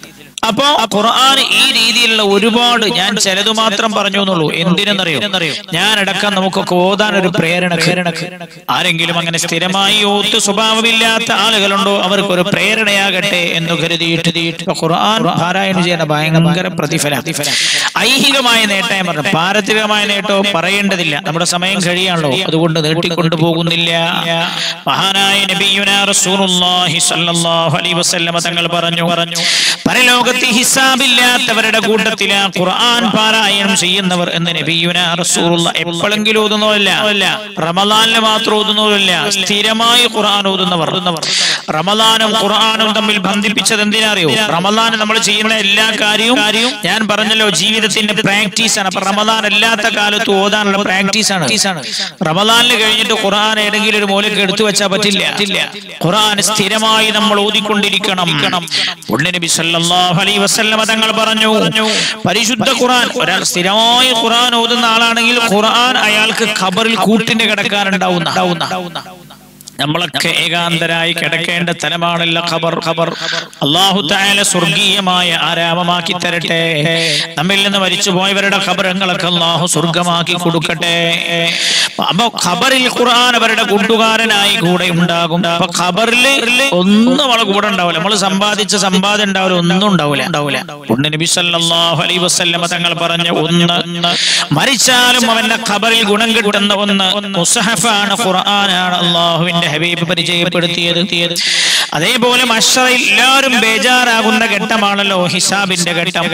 അപ്പോ ഖുർആൻ ഈ രീതിയിലുള്ള ഒരുപാട്, ഞാൻ ചിലത് മാത്രം പറഞ്ഞു എന്നുള്ളൂ. എന്തിനെന്നറിയോ? ഞാൻ അടക്കം നമുക്കൊക്കെ ഓതാൻ ഒരു പ്രേരണ. ആരെങ്കിലും അങ്ങനെ സ്ഥിരമായി ഓത്ത് സ്വഭാവമില്ലാത്ത ആളുകളുണ്ടോ, അവർക്കൊരു പ്രേരണയാകട്ടെ എന്ന് കരുതിയിട്ട് ഖുർആൻ പാരായണം ചെയ്യുന്ന ഭയങ്കര പ്രതിഫലം. ഐഹികമായ നേട്ടം ഞാൻ പറഞ്ഞു, പാരത്രികമായ നേട്ടോ പറയേണ്ടതില്ല. നമ്മുടെ സമയം കഴിയാണല്ലോ, അതുകൊണ്ട് നീട്ടിക്കൊണ്ടു പോകുന്നില്ല. മഹാനായ നബിയുനാ റസൂലുള്ളാഹി സ്വല്ലല്ലാഹു അലൈഹി വസല്ലം തങ്ങൾ പറഞ്ഞു, പരലോകത്ത് ഹിസാബില്ലാത്തവരുടെ കൂട്ടത്തിലാ ഖുർആൻ പാരായണം ചെയ്യുന്നവർ എന്ന് നബിയുനാ റസൂലുള്ളാഹി. എപ്പോഴെങ്കിലും ഓതുന്നതല്ല, റമളാനിൽ മാത്രം ഓതുന്നതല്ല, സ്ഥിരമായി ഖുർആൻ ഓതുന്നവർ. റമളാനും ഖുർആനും തമ്മിൽ ബന്ധിപ്പിച്ചത് എന്തിനാ അറിയോ? റമളാൻ നമ്മൾ ചെയ്യുന്ന എല്ലാ കാര്യവും ഞാൻ പറഞ്ഞല്ലോ ജീവിതത്തിന്റെ പ്രാക്ടീസ് ആണ്. അപ്പൊ റമളാൻ അല്ലാത്ത കാലത്ത് ഓതാനുള്ള പ്രാക്ടീസ് ആണ്. റമളാനിൽ കഴിഞ്ഞിട്ട് ഖുർആൻ ഏതെങ്കിലും ഒരു മൂലയ്ക്ക് എടുത്തു വെച്ചാൽ പറ്റില്ല. ഖുർആൻ സ്ഥിരമായി നമ്മൾ ഓതിക്കൊണ്ടിരിക്കണം. നബി സല്ലല്ലാഹു അലൈഹി വസല്ലം തങ്ങൾ പറഞ്ഞു, പരിശുദ്ധ ഖുർആൻ ഒരാൾ സ്ഥിരമായി ഖുർആൻ ഓതുന്ന ആളാണെങ്കിൽ ഖുർആൻ അയാൾക്ക് ഖബറിൽ കൂട്ടിന്റെ കിടക്കാനുണ്ടാവുന്ന. നമ്മളൊക്കെ ഏകാന്തരായി കിടക്കേണ്ട സ്ഥലമാണല്ലോ ഖബർ. അല്ലാഹു തആല സ്വർഗീയമായ ആരാമമാക്കി തരട്ടെ. നമ്മിൽ നിന്ന് മരിച്ചു പോയവരുടെ ഖബറുകളൊക്കെ അല്ലാഹു സ്വർഗമാക്കി കൊടുക്കട്ടെ. അപ്പൊ ഖബറിൽ ഖുർആൻ അവരുടെ കൂട്ടുകാരനായി കൂടെ ഉണ്ടാകും. അപ്പൊ ഖബറിൽ ഒന്നും നമ്മളെ കൂടെ ഉണ്ടാവില്ല. നമ്മൾ സമ്പാദിച്ച സമ്പാദ്യം ഉണ്ടാവില്ല, ഒന്നും ഉണ്ടാവില്ല. നബി സല്ലല്ലാഹു അലൈഹി വസല്ലം തങ്ങൾ പറഞ്ഞ ഒന്ന്, മരിച്ചാലും അവന്റെ ഖബറിൽ ഗുണം കിട്ടുന്ന ഒന്ന് മുസ്ഹഫാണ്, ഖുർആനാണ്. അല്ലാഹുവിന്റെ ഹബീബ് പരിചയപ്പെടുത്തിയത്. അതേപോലെ മഹ്ശറിൽ എല്ലാവരും ബേജാറാകുന്ന ഘട്ടമാണല്ലോ ഹിസാബിന്റെ ഘട്ടം.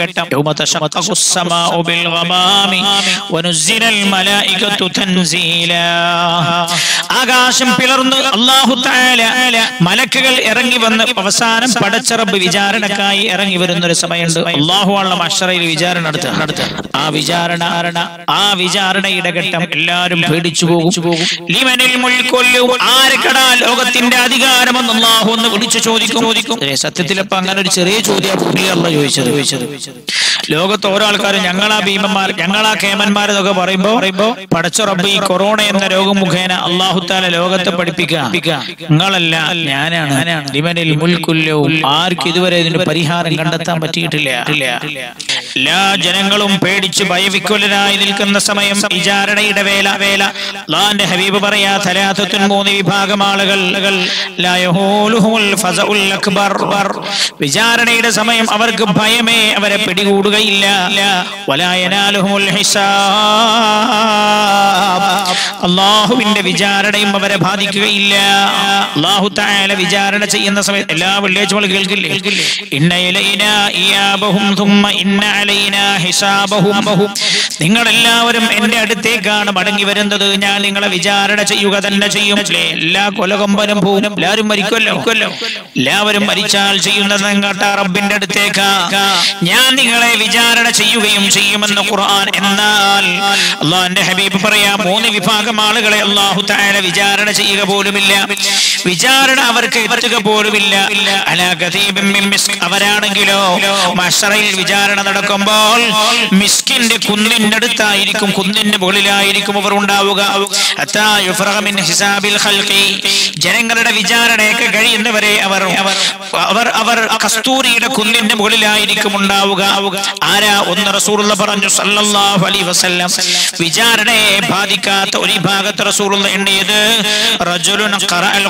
ആകാശം പിളർന്ന് അല്ലാഹു തആല മലക്കുകൾ ഇറങ്ങി വന്ന് അവസാനം പടച്ച റബ്ബ് വിചാരണക്കായി ഇറങ്ങി വരുന്ന ഒരു സമയമുണ്ട്. അല്ലാഹു അള്ള മഹ്ശറിൽ വിചാരണ നടത്തുക. ആ വിചാരണയുടെ ഘട്ടം എല്ലാവരും പേടിച്ചു പോകും. ലിമനിൽ മുൽക്കുൽ ആർക്കടാ ലോകത്തിന്റെ അധികാരമെന്ന് അല്ലാഹു ഒന്ന് വിളിച്ചു ചോദിക്കും. സത്യത്തിലപ്പോ അങ്ങനെ ഒരു ചെറിയ ചോദ്യം പുള്ളിയല്ല ചോദിച്ചത്. ലോകത്ത് ഓരോ ആൾക്കാരും ഞങ്ങളാ ഭീമന്മാർ, ഞങ്ങളാ കേമന്മാരെന്നൊക്കെ പറയുമ്പോ പടച്ച റബ്ബ് ഈ കൊറോണ എന്ന രോഗം മുഖേന അല്ലാഹു തആല ലോകത്തെ പഠിപ്പിക്കുക, നിങ്ങളല്ല ഞാനാണ്. ലിമനിൽ മുൽക്കുല്ലു, ആർക്കും ഇതുവരെ ഇതിന് പരിഹാരം കണ്ടെത്താൻ പറ്റിയിട്ടില്ല. എല്ലാ ജനങ്ങളും പേടിച്ച് ഭയവിക്കുലരായി നിൽക്കുന്ന സമയം, വിചാരണയുടെ വേല. അല്ലാഹുവിന്റെ ഹബീബ് പറയാ, സലാസത്തുൻ, മൂന്ന് വിഭാഗം ആളുകൾ, ലാ യഹൂലുഹുൽ ഫസഉൽ അക്ബർ, വിചാരണയുടെ സമയം അവർക്ക് ഭയമേ അവരെ പിടികൂടുകയില്ല. വലാ യനാലുഹുൽ ഹിസാബ്, അല്ലാഹുവിന്റെ വിചാരണയും അവരെ ബാധിക്കുകയില്ല. അല്ലാഹു തആല വിചാരണ ചെയ്യുന്ന സമയത്ത് എല്ലാ വെള്ളിയാഴ്ച നമ്മൾ കേൾക്കില്ലേ, ഇന്ന ഇലൈനാ ഇയാബഹും തുമ്മ ഇന്ന അലൈനാ ഹിസാബഹും. നിങ്ങളെല്ലാവരും എന്റെ അടുത്തേക്കാണ് മടങ്ങി വരുന്നത്, ഞാൻ നിങ്ങളെ വിചാരണ ചെയ്യുക തന്നെ ചെയ്യും. എല്ലാ കൊലകൊമ്പനും പോലും എല്ലാവരും മരിക്കുമല്ലോ. എല്ലാവരും മരിച്ചാൽ ചെയ്യുന്നത് കേട്ട റബ്ബിന്റെ അടുത്തേക്കാ, ഞാൻ നിങ്ങളെ വിചാരണ ചെയ്യുമെന്ന് ഖുർആൻ. എന്നാൽ അല്ലാഹുവിന്റെ ഹബീബ് പറയാ, മൂന്ന് വിഭാഗം ആളുകളെ അല്ലാഹു തആല വിചാരണ ചെയ്യുക പോലുമില്ല, വിചാരണ അവർക്ക് എത്തുക പോലുമില്ല. അലാ ഗദീബിൻ മിൻ മിസ്ക്, അവരാണെങ്കിലോ മഹ്ശറിൽ വിചാരണ നടക്കുമ്പോൾ മിസ്കിന്റെ കുന്നിന്റെ അടുത്തായിരിക്കും, കുന്നിന്റെ മുകളിലായിരിക്കും അവർ ഉണ്ടാവുക. ഹത്താ യുഫ്റഗ മിൻ ഹിസാബിൽ ഖൽഖി, ജനങ്ങളുടെ വിചാരണയൊക്കെ കഴിയുന്നവരെ അവർ കസ്തൂരിയുടെ കുന്നിന്റെ മുകളിലായിരിക്കും ഉണ്ടാവുക. ആരാ? ഒന്ന് റസൂലുള്ളാഹി പറഞ്ഞു സല്ലല്ലാഹു അലൈഹി വസല്ലം, വിചാരണയെ ബാധിക്കാത്ത ഒരു ഭാഗത്ത് റസൂലുള്ളാഹി എണ്ണിയത്, റജുലുൻ ഖറഅൽ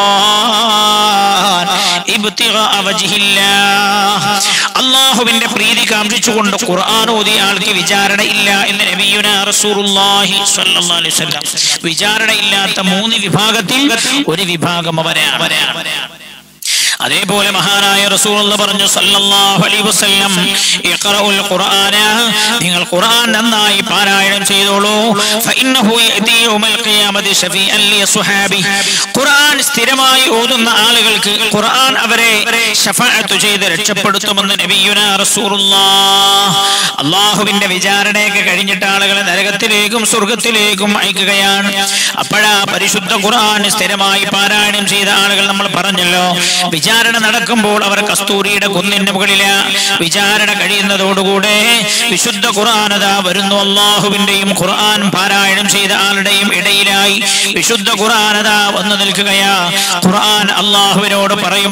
ഖുർആൻ ഇബ്തിഗാഅ വജ്ഹില്ലാഹ്, അല്ലാഹുവിന്റെ പ്രീതി കാംക്ഷിച്ചുകൊണ്ട് ഖുർആൻ ഓതിയ ആൾക്ക് വിചാരണ ഇല്ല എന്ന് നബിയുനാ റസൂലുള്ളാഹി സ്വല്ലല്ലാഹു അലൈഹി വസല്ലം. വിചാരണ ഇല്ലാത്ത മൂന്ന് വിഭാഗത്തിൽ ഒരു വിഭാഗം അവരാണ്. അതേപോലെ മഹാനായ റസൂലുള്ളാഹി പറഞ്ഞു സല്ലല്ലാഹു അലൈഹി വസല്ലം, ഇഖ്റഉൽ ഖുർആന, നിങ്ങൾ ഖുർആൻ നന്നായി പാരായണം ചെയ്തോളൂ. ഫഇന്നഹു യഅതി യൗമൽ ഖിയാമത്തി ശഫീഅൻ ലിസ്വഹാബി, ഖുർആൻ സ്ഥിരമായി ഓതുന്ന ആളുകൾക്ക് ഖുർആൻ അവരെ ശഫാഅത്ത് ചെയ്ത് രക്ഷപ്പെടുത്തുമെന്ന് നബിയുനാ റസൂലുള്ളാഹി. അല്ലാഹുവിന്റെ വിചാരണയൊക്കെ കഴിഞ്ഞിട്ട് ആളുകളെ നരകത്തിലേക്കും സ്വർഗ്ഗത്തിലേക്കും അയക്കുകയാണ്. അപ്പോഴാ പരിശുദ്ധ ഖുർആൻ സ്ഥിരമായി പാരായണം ചെയ്ത ആളുകൾ, നമ്മൾ പറഞ്ഞല്ലോ, വിചാരണ നടക്കുമ്പോൾ അവർ കസ്തൂരിയുടെ കുന്നിന്റെ മുകളില് വിചാരണ കഴിയുന്നതോടുകൂടെ വിശുദ്ധ ഖുർആൻ അതാ വരുന്നു. അള്ളാഹുവിന്റെയും ഖുർആൻ പാരായണം ചെയ്ത ആളുടെയും ഇടയിലായി വിശുദ്ധ ഖുർആൻ അതാ വന്നു നിൽക്കുകയാ. ഖുർആൻ അള്ളാഹുവിനോട് പറയും,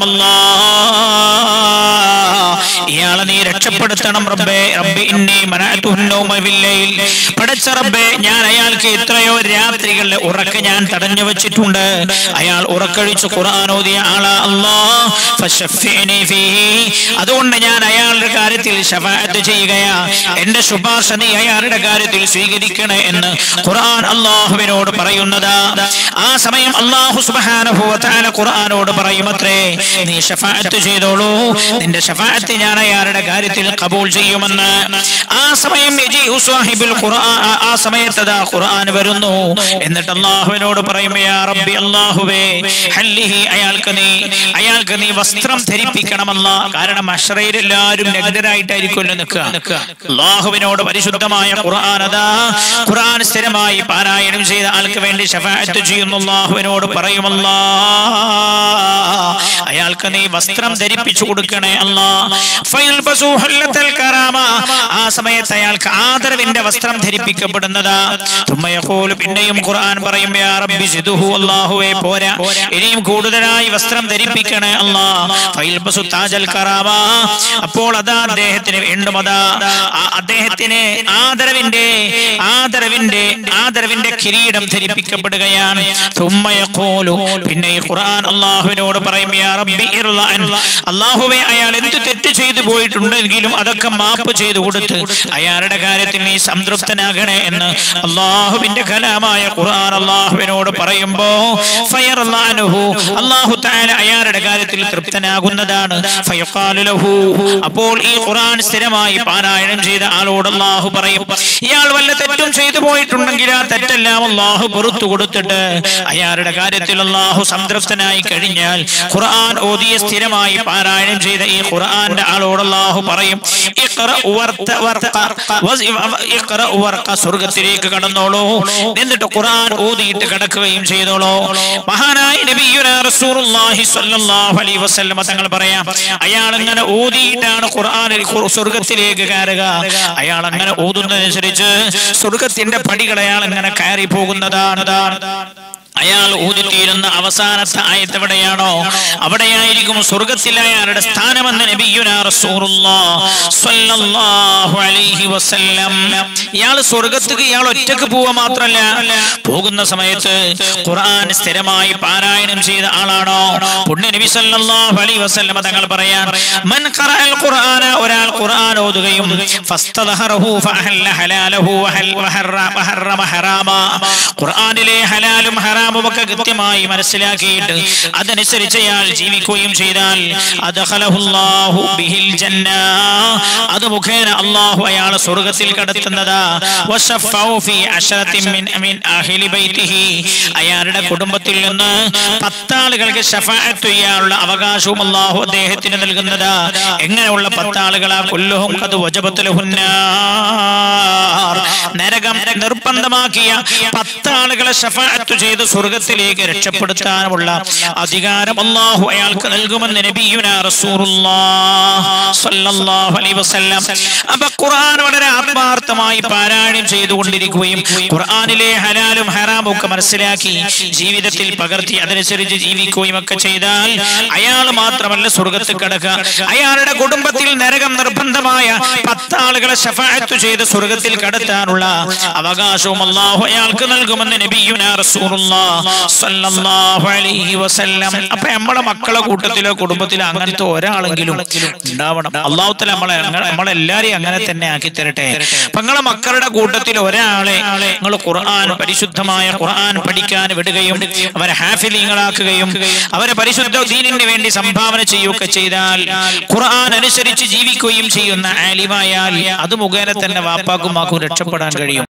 ഇയാളെ നീ രക്ഷപ്പെടുത്തണം റബ്ബേ. റബ്ബി ഇന്നി മനഅതുഹു നൗമ ബില്ലൈൽ. പടച്ച റബ്ബേ, ഞാൻ അയാൾക്ക് എത്രയോ രാത്രികളിലെ ഉറക്കം ഞാൻ തടഞ്ഞു വെച്ചിട്ടുണ്ട്. അയാൾ ഉറക്കഴിച്ചു ഖുർആൻ ഓതിയ ആളാ അല്ലാഹ്. ഫശഫിനി ഫീഹി. അതുകൊണ്ട് ഞാൻ അയാളുടെ കാര്യത്തിൽ ശഫാഅത്ത് ചെയ്യുകയാ. എന്റെ ശുപാർശ നീ അയാളുടെ കാര്യത്തിൽ സ്വീകരിക്കണേ എന്ന് ഖുർആൻ അല്ലാഹുവിനോട് പറയുന്നതാ. ആ സമയം അല്ലാഹു സുബ്ഹാനഹു വ തആല ഖുർആനോട് പറയുമത്രേ, നീ ശഫാഅത്ത് ചെയ്തോളൂ, നിന്റെ ശഫാഅത്ത് ഞാൻ അയാളുടെ കാര്യത്തിൽ ഖബൂൽ ചെയ്യുമെന്ന്. ആ സമയം ആ സമയത്തതാ ഖുർആൻ വരുന്നു. എന്നിട്ട് അല്ലാഹുവിനോട് പറയും, യാ റബ്ബി, അല്ലാഹുവേ, ഹല്ലിഹി, അയാൾക്ക് നീ വസ്ത്രം ധരിപ്പിക്കണമല്ല. കാരണം അശ്റയിൽ എല്ലാവരും നഗ്നരായിട്ടായിരിക്കുമല്ലോ നിൽക്കുക. അല്ലാഹുവിനോട് പരിശുദ്ധമായ ഖുർആൻ അതാ ഖുർആൻ സ്ഥിരമായി പാരായണം ചെയ്ത ആൾക്ക് വേണ്ടി ശഫാഅത്ത് ചെയ്യുന്നു. അല്ലാഹുവിനോട് പറയും, അയാൾക്ക് നീ വസ്ത്രം ധരിപ്പിച്ചു കൊടുക്കണേ അല്ലാ. ആ സമയത്ത് അയാൾക്ക് ആദരവിന്റെ വസ്ത്രം ധരിപ്പിക്കപ്പെടുന്നതാ. പിന്നെയും ഖുർആൻ പറയും, യാ റബ്ബി സിദ്ഹു, അല്ലാഹുവേ പോരാ, ഇനിയും കൂടുതലായി വസ്ത്രം ധരിപ്പിക്കണേ അല്ലാ. ഫയൽബസു താജൽ കറാമ. അപ്പോൾ അതാ അദ്ദേഹത്തിന് വീണ്ടും അദ്ദേഹത്തിന് ആദരവിന്റെ കിരീടം ധരിപ്പിക്കപ്പെടുകയാണ്. പിന്നെ ഈ ഖുർആൻ അല്ലാഹുവിനോട് പറയും, യാ റബ്ബി ഇർളഅൻ, അല്ലാഹുവേ, അയാൾ എന്ത് തെറ്റ് ചെയ്തു പോയിട്ടുണ്ടെങ്കിലും അതൊക്കെ മാപ്പ് ചെയ്തു കൊടുത്ത് അയാളുടെ കാര്യത്തിൽ നീ സംതൃപ്തനാകണേ എന്ന് അല്ലാഹുവിന്റെ കലാമായ ഖുർആൻ അല്ലാഹുവിനോട് പറയുമ്പോ ഫയർലാനുഹു, അല്ലാഹു തആല അയാളുടെ കാര്യത്തിൽ തൃപ്തനാകുന്നതാണ്. ഫയഖാലു ലഹു, അപ്പോൾ ഈ ഖുർആൻ സ്ഥിരമായി പാരായണം ചെയ്ത ആളോട് അല്ലാഹു പറയും, ഇയാൾ വല്ല തെറ്റും ചെയ്തു പോയിട്ടുണ്ടെങ്കിൽ ആ തെറ്റെല്ലാം അല്ലാഹു പുറത്തു കൊടുത്തിട്ട് അയാളുടെ കാര്യത്തിൽ അല്ലാഹു സംതൃപ്തനായി കഴിഞ്ഞാൽ ഖുർആൻ ഓതിയ സ്ഥിരമായി പാരായണം ചെയ്ത ഈ ഖുർആന്റെ ആളോട് അല്ലാഹു പറയും, സ്വർഗത്തിലേക്ക് കടന്നോളൂ, എന്നിട്ട് ഖുർആൻ ഓതിയിട്ട് കിടക്കുകയും ചെയ്തോളൂ. മഹാനായ നബിയുനാ റസൂലുള്ളാഹി സ്വല്ലല്ലാഹു അലൈഹി വസല്ലം തങ്ങൾ പറയാം, അയാൾ അങ്ങനെ ഓതിയിട്ടാണ് ഖുർആനിൽ സ്വർഗത്തിലേക്ക് കയറുക. അയാൾ അങ്ങനെ ഓതുന്നതനുസരിച്ച് സ്വർഗത്തിന്റെ പടികൾ അയാൾ അങ്ങനെ കയറി പോകുന്നതാണ്. അയാൾ ഊതിത്തീരുന്ന അവസാനത്തെ ആയത്ത് എവിടെയാണോ അവിടെയായിരിക്കും സ്വർഗത്തിൽ അയാളുടെ സ്ഥാനമെന്ന് നബിയുനാ റസൂലുള്ളാഹി സ്വല്ലല്ലാഹു അലൈഹി വസല്ലം. ഇയാൾ സ്വർഗത്തേക്ക് ഇയാൾ ഒറ്റക്ക് പോവുക മാത്രമല്ല, പോകുന്ന സമയത്ത് ഖുർആൻ സ്ഥിരമായി പാരായണം ചെയ്ത ആളാണോ പുണ്യ നബി സല്ലല്ലാഹു അലൈഹി വസല്ലം തങ്ങൾ പറയാൻ, മൻ ഖറഅൽ ഖുർആന, ഒരാൾ ഖുർആൻ ഓതുകയും ഫസ്തദഹറഹു ഫഅഹല്ല ഹലാലഹു വഹറമ ഹറാമ, ഖുർആനിലെ ഹലാലും ഹറാമും ഒക്കെ കൃത്യമായി മനസ്സിലാക്കിയിട്ട് അതനുസരിച്ച് അയാൾ ജീവിക്കുകയും ചെയ്താൽ അദ്ഖലഹുല്ലാഹു ബിഹിൽ ജന്ന, അത് മുഖേന അല്ലാഹു അയാളെ സ്വർഗ്ഗത്തിൽ കടത്തുന്നതാ. വശഫഉ ഫീ അശറത്തിൻ മിൻ അഹ്ലി ബൈതിഹി, അയാളുടെ കുടുംബത്തിൽ നിന്ന് 10 ആളുകൾക്ക് ശഫാഅത്ത് ചെയ്യാനുള്ള അവകാശവും അല്ലാഹു അദ്ദേഹത്തിന് നൽകുന്നതാ. എങ്ങനെയുള്ള 10 ആളുകളാ? കുല്ലുഹും ഖദ് വജബത ലഹുന്നാർ, നരകം നിർബന്ധമാക്കിയ 10 ആളുകളെ ശഫാഅത്ത് ചെയ്ത് സ്വർഗത്തിലേക്ക് രക്ഷപ്പെടുത്താനുള്ള അധികാരം അല്ലാഹു അയാൾക്ക് നൽകുമെന്ന് നബിയുനാ റസൂലുള്ളാഹി സ്വല്ലല്ലാഹു അലൈഹി വസല്ലം. അപ്പോൾ ഖുർആൻ വളരെ ആത്മാർത്ഥമായി പാരായണം ചെയ്തുകൊണ്ടിരിക്കുകയും ഖുർആനിലെ ഹലാലും ഹറാമും ഒക്കെ മനസ്സിലാക്കി ജീവിതത്തിൽ പകർത്തി അതനുസരിച്ച് ജീവിക്കുകയും ഒക്കെ ചെയ്താൽ അയാൾ മാത്രമല്ല സ്വർഗത്തിൽ കടക്കുക, അയാളുടെ കുടുംബത്തിൽ നരകം നിർബന്ധമായ 10 ആളുകളെ ശഫാഅത്ത് ചെയ്ത് സ്വർഗത്തിൽ കടത്താനുള്ള അവകാശവും അല്ലാഹു അയാൾക്ക് നൽകുമെന്ന് നബിയുനാ റസൂലുള്ളാഹി സ്വല്ലല്ലാഹു അലൈഹി വസല്ലം. അപ്പോൾ നമ്മുടെ മക്കളെ കൂട്ടത്തിലോ കുടുംബത്തിലോ അങ്ങനത്തെ ഒരാളെങ്കിലും ഉണ്ടാവണം. അല്ലാഹു തആല നമ്മളെല്ലാരെയും അങ്ങനെ തന്നെ ആക്കി തരട്ടെ. അപ്പോൾ നിങ്ങളുടെ മക്കളുടെ കൂട്ടത്തിൽ ഒരാളെ നിങ്ങൾ ഖുർആൻ, പരിശുദ്ധമായ ഖുർആൻ പഠിക്കാൻ വിടുകയും അവരെ ഹാഫിളീങ്ങളാക്കുകയും അവരെ പരിശുദ്ധ ദീനിന് വേണ്ടി സംഭാവന ചെയ്യുകയൊക്കെ ചെയ്താൽ ഖുർആൻ അനുസരിച്ച് ജീവിക്കുകയും ചെയ്യുന്ന ആലിമായാൽ അത് മുഖേന തന്നെ വാപ്പാക്കും മാക്കും രക്ഷപ്പെടാൻ കഴിയും.